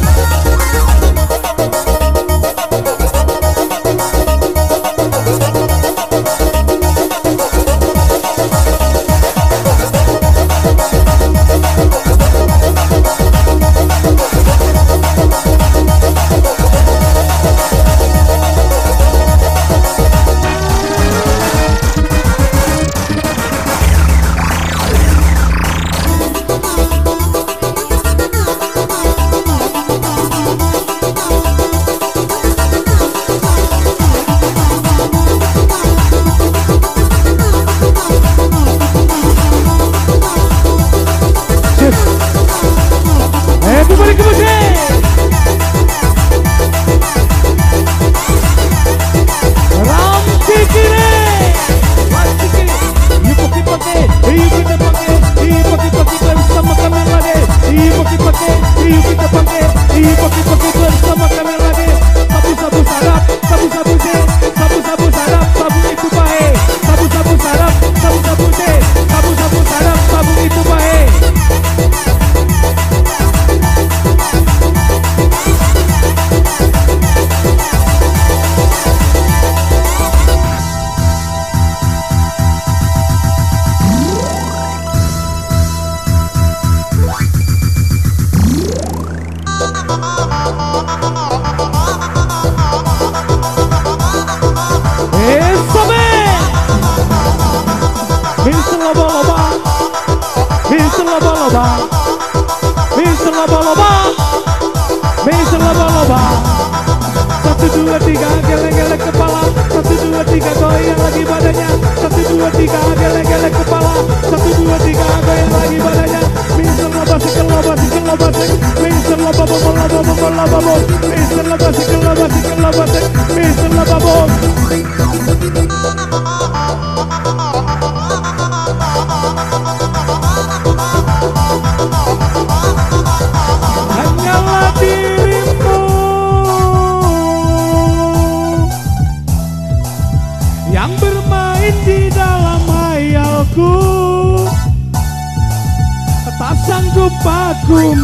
Aku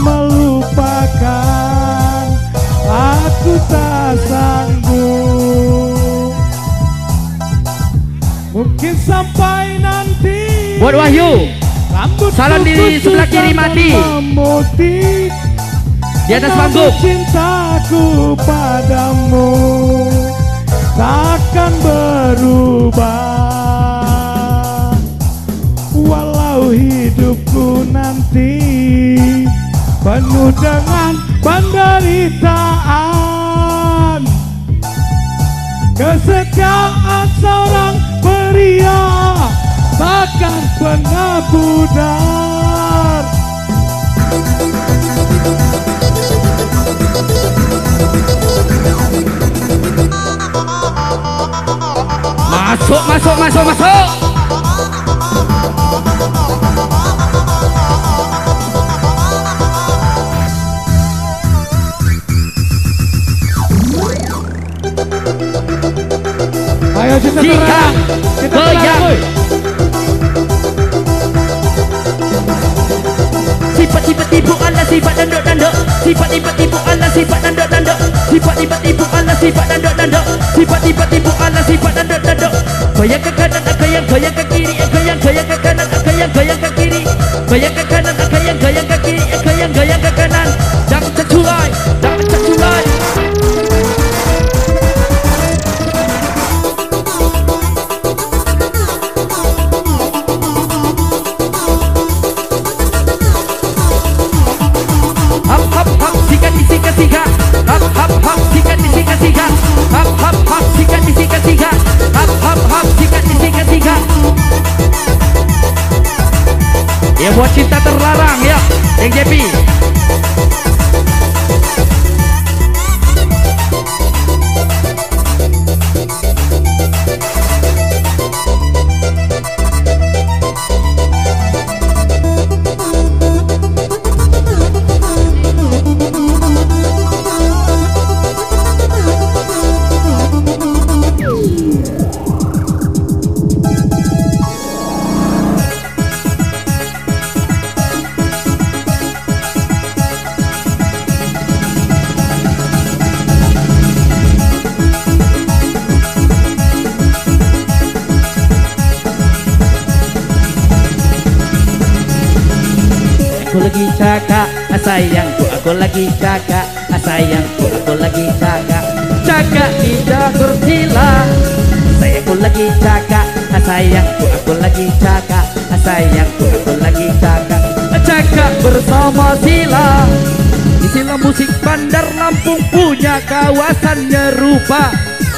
melupakan, aku tak sanggup Mungkin sampai nanti. Buat Wahyu. Rambut Salam di sebelah kiri mati. Di atas panggung. Cintaku padamu takkan berubah, walau hidupku nanti penuh dengan penderitaan. Kesetiaan seorang pria takkan pernah pudar. Masuk, masuk, masuk, masuk. Ayo cinta terang, kita goyang. Sifat tipu anda sifat dandok. Sifat tipu anda sifat dandok. Sifat tipu anda sifat dandok. Sifat tipu anda sifat dandok. Goyang ke kanan, goyang ke kiri, goyang ke kanan, goyang ke kiri, goyang ke kanan, goyang ke kiri, goyang ke kanan. Jangan terculai, jangan terculai. Ya buat cinta terlarang ya, yang JP. Aku lagi jaga sayangku, aku lagi jaga sayangku, aku lagi jaga tidak bersila. Sayangku lagi jaga sayangku, aku lagi jaga sayangku, aku lagi jaga bersama Sila. Di Sila Musik Bandar Lampung punya kawasan nyerupa.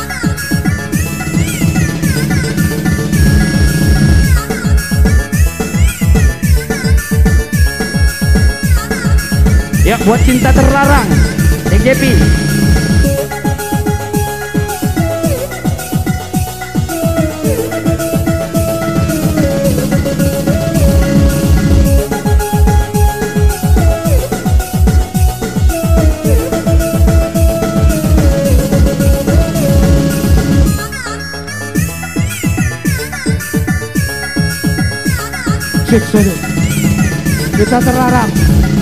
Ya buat cinta terlarang, JP. Kita terlarang.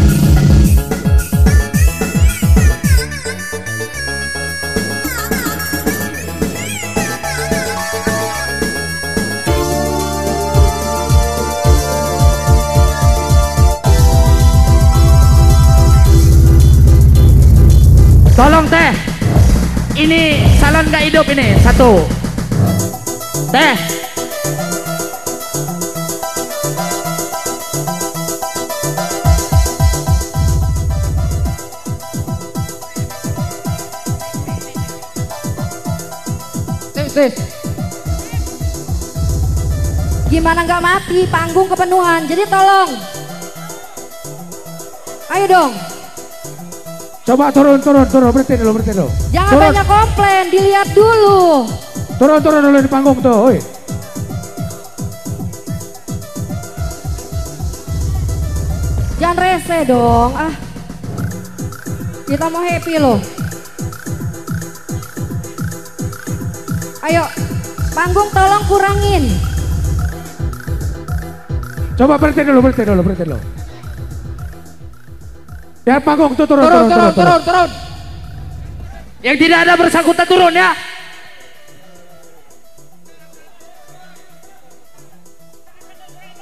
Tolong teh, ini salon gak hidup ini, satu. Teh. Sis. Gimana nggak mati, panggung kepenuhan, jadi tolong. Ayo dong. Coba turun, berhenti dulu. Jangan turun. banyak komplain, dilihat dulu. Turun dulu di panggung tuh, oi. Jangan rese dong, Kita mau happy loh. Ayo, panggung tolong kurangin. Coba berhenti dulu. Ya panggung tuh turun. Yang tidak ada bersangkutan turun ya.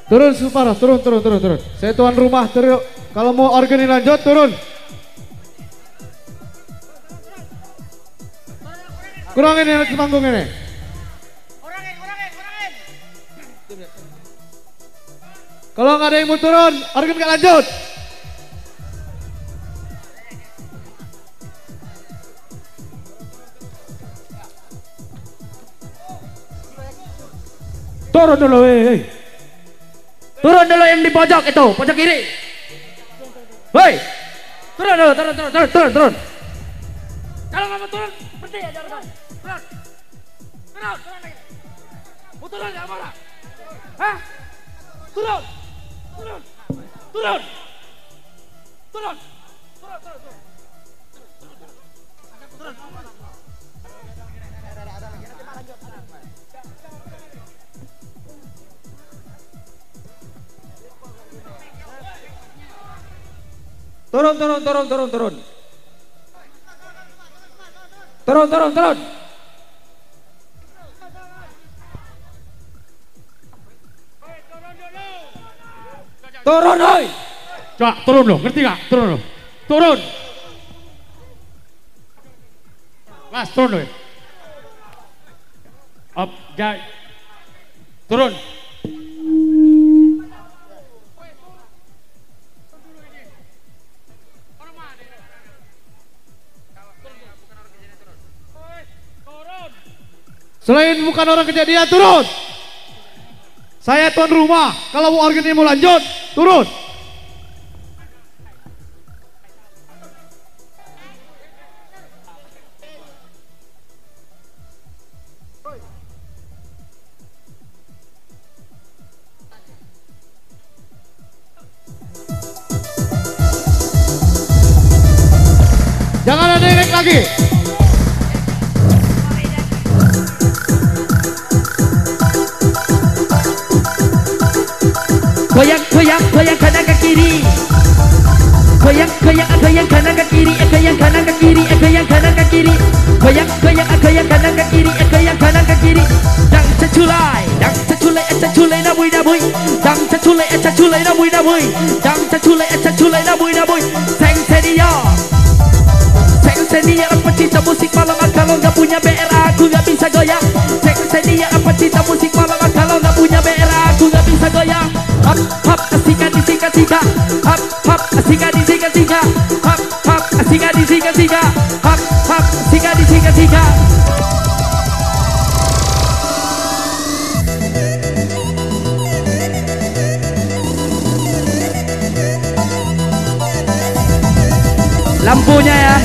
Turun Supara, turun. Saya tuan rumah, turun. Kalau mau organi lanjut, turun. Kurangin ini di panggung ini. Kurangin. Kalau nggak ada yang mau turun, organi nggak lanjut. Turun dulu, turun dulu yang di pojok itu, pojok kiri. Woi, turun dulu, turun. Kalau nggak mau turun, berhenti ya, turun. Mau turun ya mana? Hah? Turun. Turun. Turun, oi. Coba turun loh, ngerti nggak? Turun. Mas, turun loh. Up, guys. Turun. Selain bukan orang kejadian, turun. Saya tuan rumah, kalau mau organi mau lanjut, turun. Jangan ada yang naik lagi. Goyang kanan ke kiri. Goyang kanan ke kiri. Goyang kanan ke kiri. Goyang kanan ke kiri. Goyang kanan ke kiri. Goyang kanan ke kiri. Dang ceculai nabui. Dang ceculai nabui. Seng senia apa cinta musik malam. Kalau nggak punya BR aku nggak bisa goyang. Seng senia apa cinta musik malam. Kalau nggak punya BR aku nggak bisa goyang. Hop asika di sika. Hop asika di sika. Hop asika di sika. Hop asika di sika. Lampunya ya.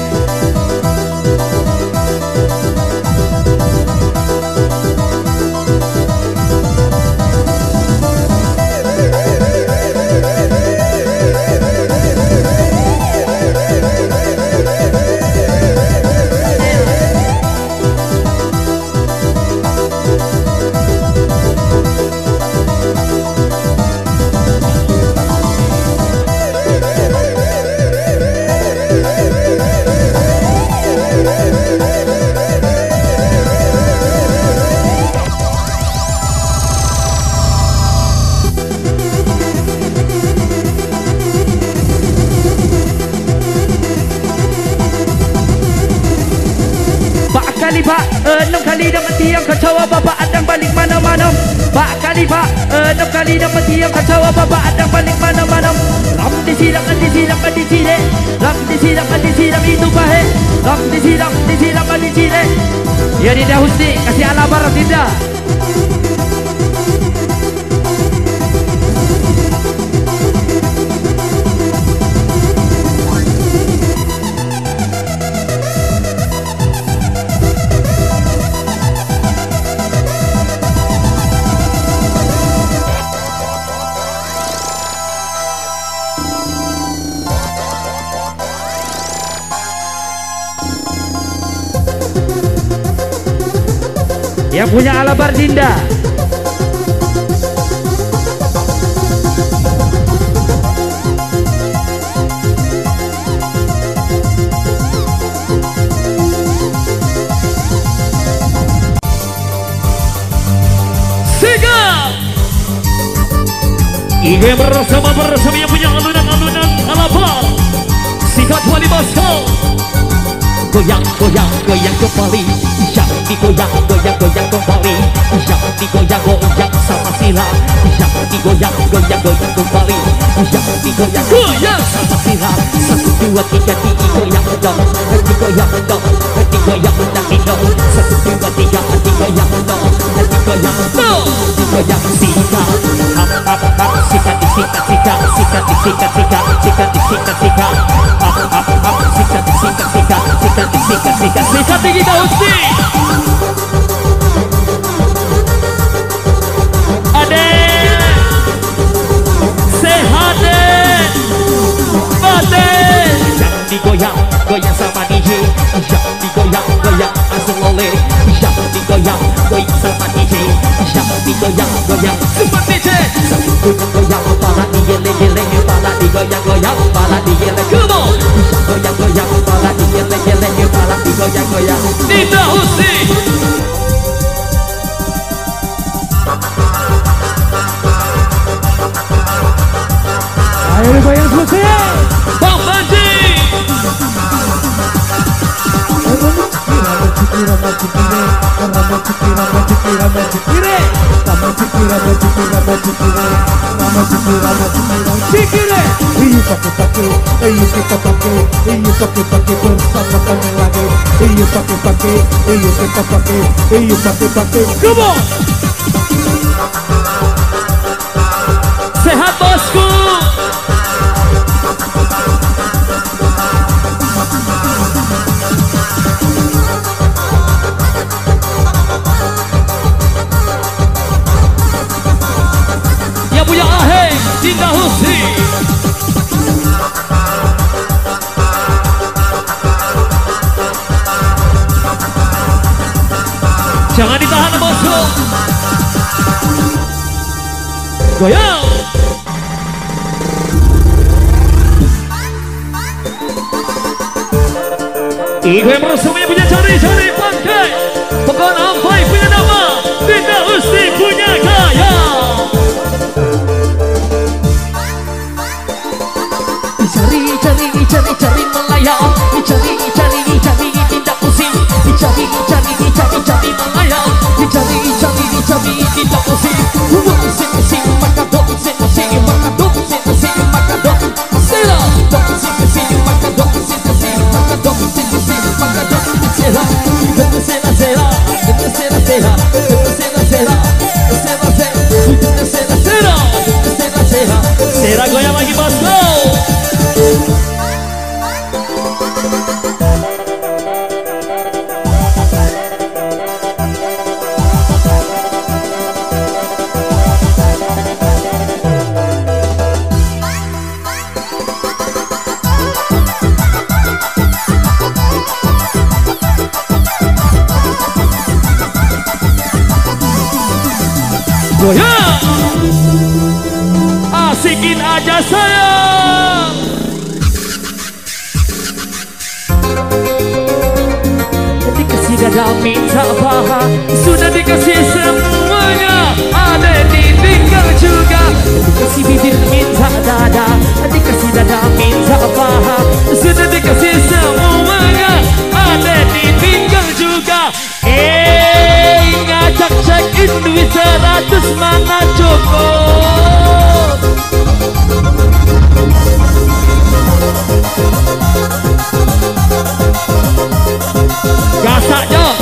Pak, 6 kali dah mati yang kacau bapak adang balik mana-mana. Pak kali pak, 6 kali dah mati yang kacau bapak adang balik mana-mana. Ram disiram itu bahe. Ram disiram ya Dinda Husni kasih alabar Dinda. Yang punya alabar Dinda. Sigap. Ini bersama yang punya alunan-alunan alaba. Sikat wali bosco. Goyang, goyang, goyang kembali. Jangan digoyang, goyang, goyang kembali. Jangan digoyang, goyang sama sila. Jangan digoyang, goyang, goyang kembali. Jangan digoyang, goyang sama sila. 1, 2, 3, digoyang dong. Digoyang dong, digoyang dong. 1, 2, 3, digoyang dong. Digoyang dong, digoyang sikat. Hap, hap, hap, sikat, sikat, sikat, sikat, sikat, sikat, sikat, sikat, sikat. Hap, hap, hap, sikat, sikat, sikat, sikat, sikat, sikat, sikat tinggi Dausi. Adek, sehat deh, batin. Jangan digoyang, goyang sama DJ. Jangan digoyang, goyang langsung oleh. Jangan digoyang, goyang sama DJ. Jangan digoyang, goyang super DJ. Goyang, goyang, kepala digeleng-geleng, kepala digoyang-goyang, kepala digeleng. Come on. Goyang, goyang, kepala digeleng-geleng, kepala digoyang-goyang. Nida Husi. Ayo goyang selesai. Bang Bandi. Come on. Sehat bosku. Yang punya aheng Dinda Husi. Jangan ditahan bosku. Goyang. Iku yang bersama punya cari-cari pakai. Pokok Ampai punya nama. Dinda Husi punya gaya. Cari melayang. Cari Dinda Husi. Cari melayang. Cari Dinda Husi. Sing maka dong, sing maka dong, sing maka dong. Sela, sing maka dong, sing maka dong, sing maka dong. Sela, Sela goyang lagi bosku. Goyang, asikin aja saya. Dikasih dada minta paha, sudah dikasih semuanya, ada ditinggal juga. Dikasih bibir minta dada, dikasih dada minta paha, sudah dikasih semuanya, ada ditinggal juga. Ngajak check-in duit 100 mana cukup. Gasak jo.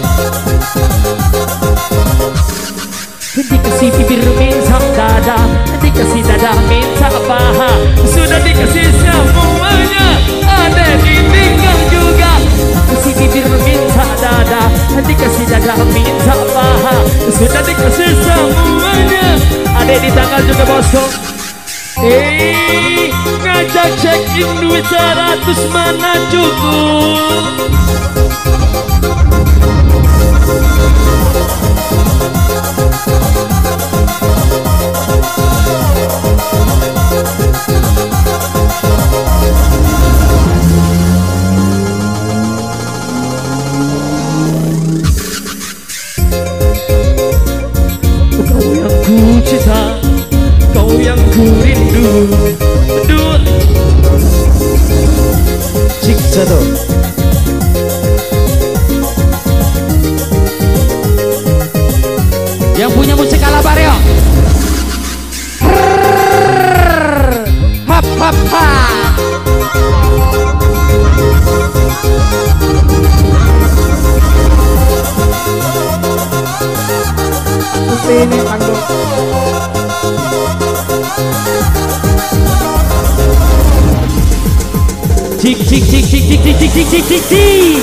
Dikasih bibir minta dada, dikasih dada minta paha, sudah dikasih semuanya, ada ditinggal juga. Dikasih bibir minta dada, dikasih dada minta paha, sudah dikasih semuanya, ada di tanggal juga bosku. Ngajak check-in duit 100 mana cukup. Kau yang ku cinta, kau yang ku rindu. Dua Cik jatuh. yang punya musik Kalabar yuk. Hap hap hap. Ini panggung. Cik cik cik cik cik cik cik cik cik cik cik.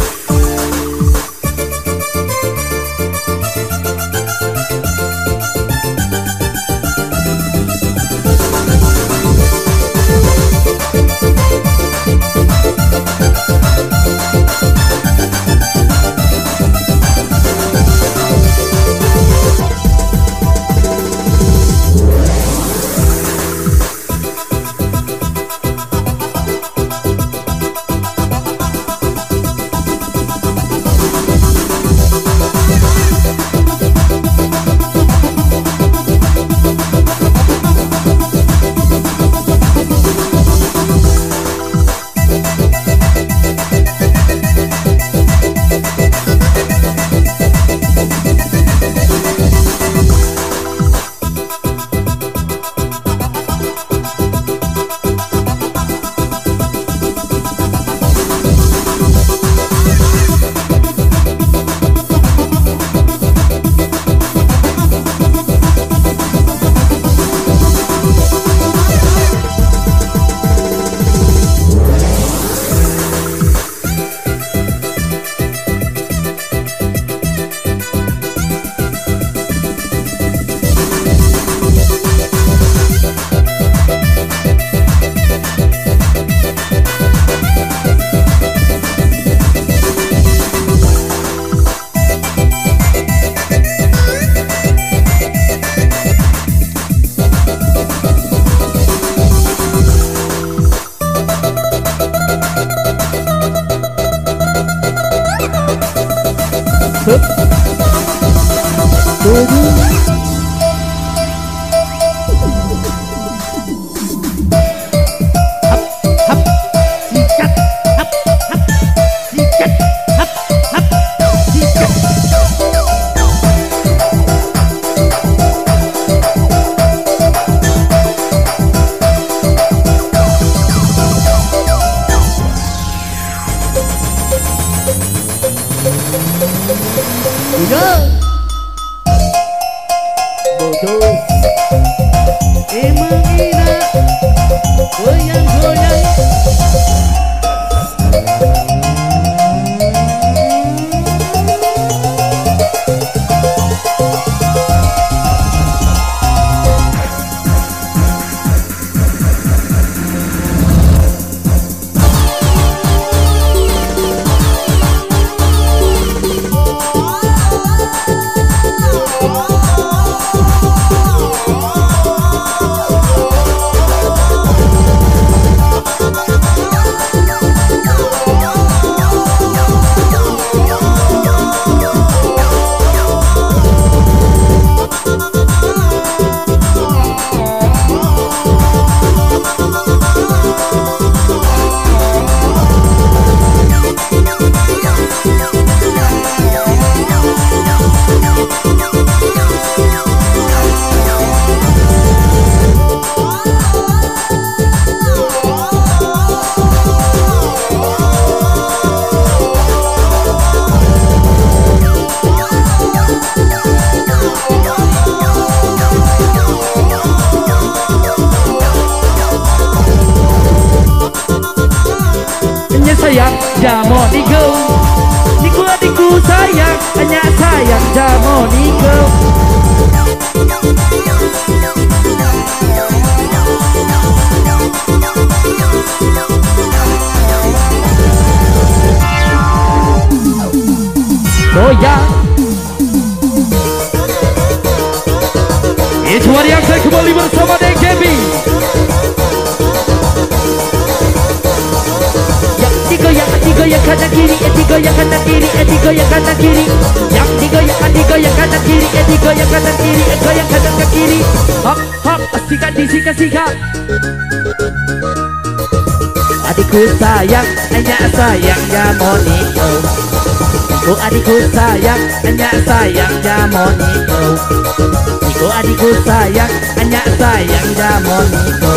Jamonigo, niku adikku sayang, hanya sayang Jamonigo. Goyang. Itu yang saya kembali bersama DKB. Yang digoyang, digoyang. digoyang kanan kiri, digoyang kanan kiri, digoyang kanan kiri. Yang digoyang kanan kiri, digoyang kanan kiri, goyang kanan ke kiri. Hop hop, sikat disikat. Adikku sayang, hanya sayangnya Moniko. Oh adikku sayang, hanya sayangnya Moniko. Oh adikku sayang, hanya sayangnya Moniko.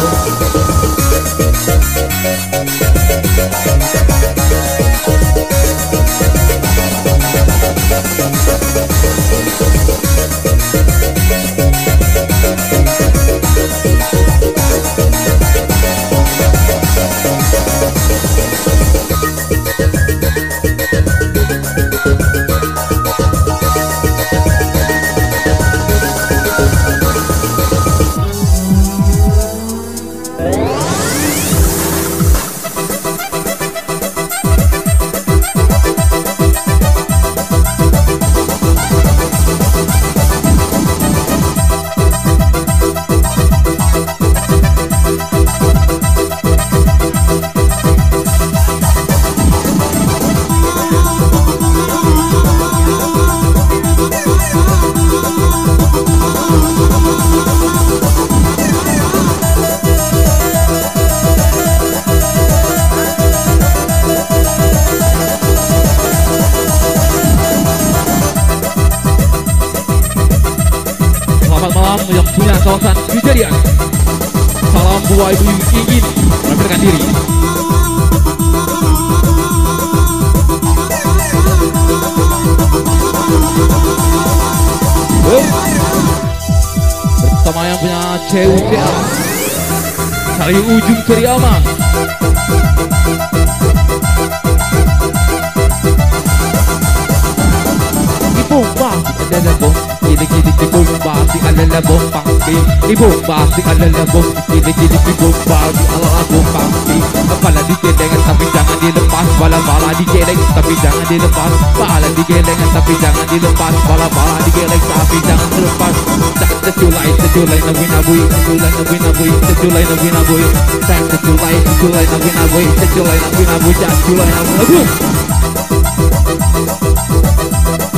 Yang punya kawasan kejadian. Salam buah ibu ingin menampilkan diri. Bersama yang punya CUCA cari ujung Ceriama. Bomba, alala bom, kili bomba, si alala bom pasti. Bomba, si alala bom, kili bomba, si alala bom pasti. Kepala digeleng tapi jangan dilepas, bala-bala digeleng tapi jangan dilepas, bala digeleng tapi jangan dilepas, bala-bala digeleng tapi jangan dilepas. Sejulai nabui, sejulai nabui. Time sejulai nabui, sejulai nabui.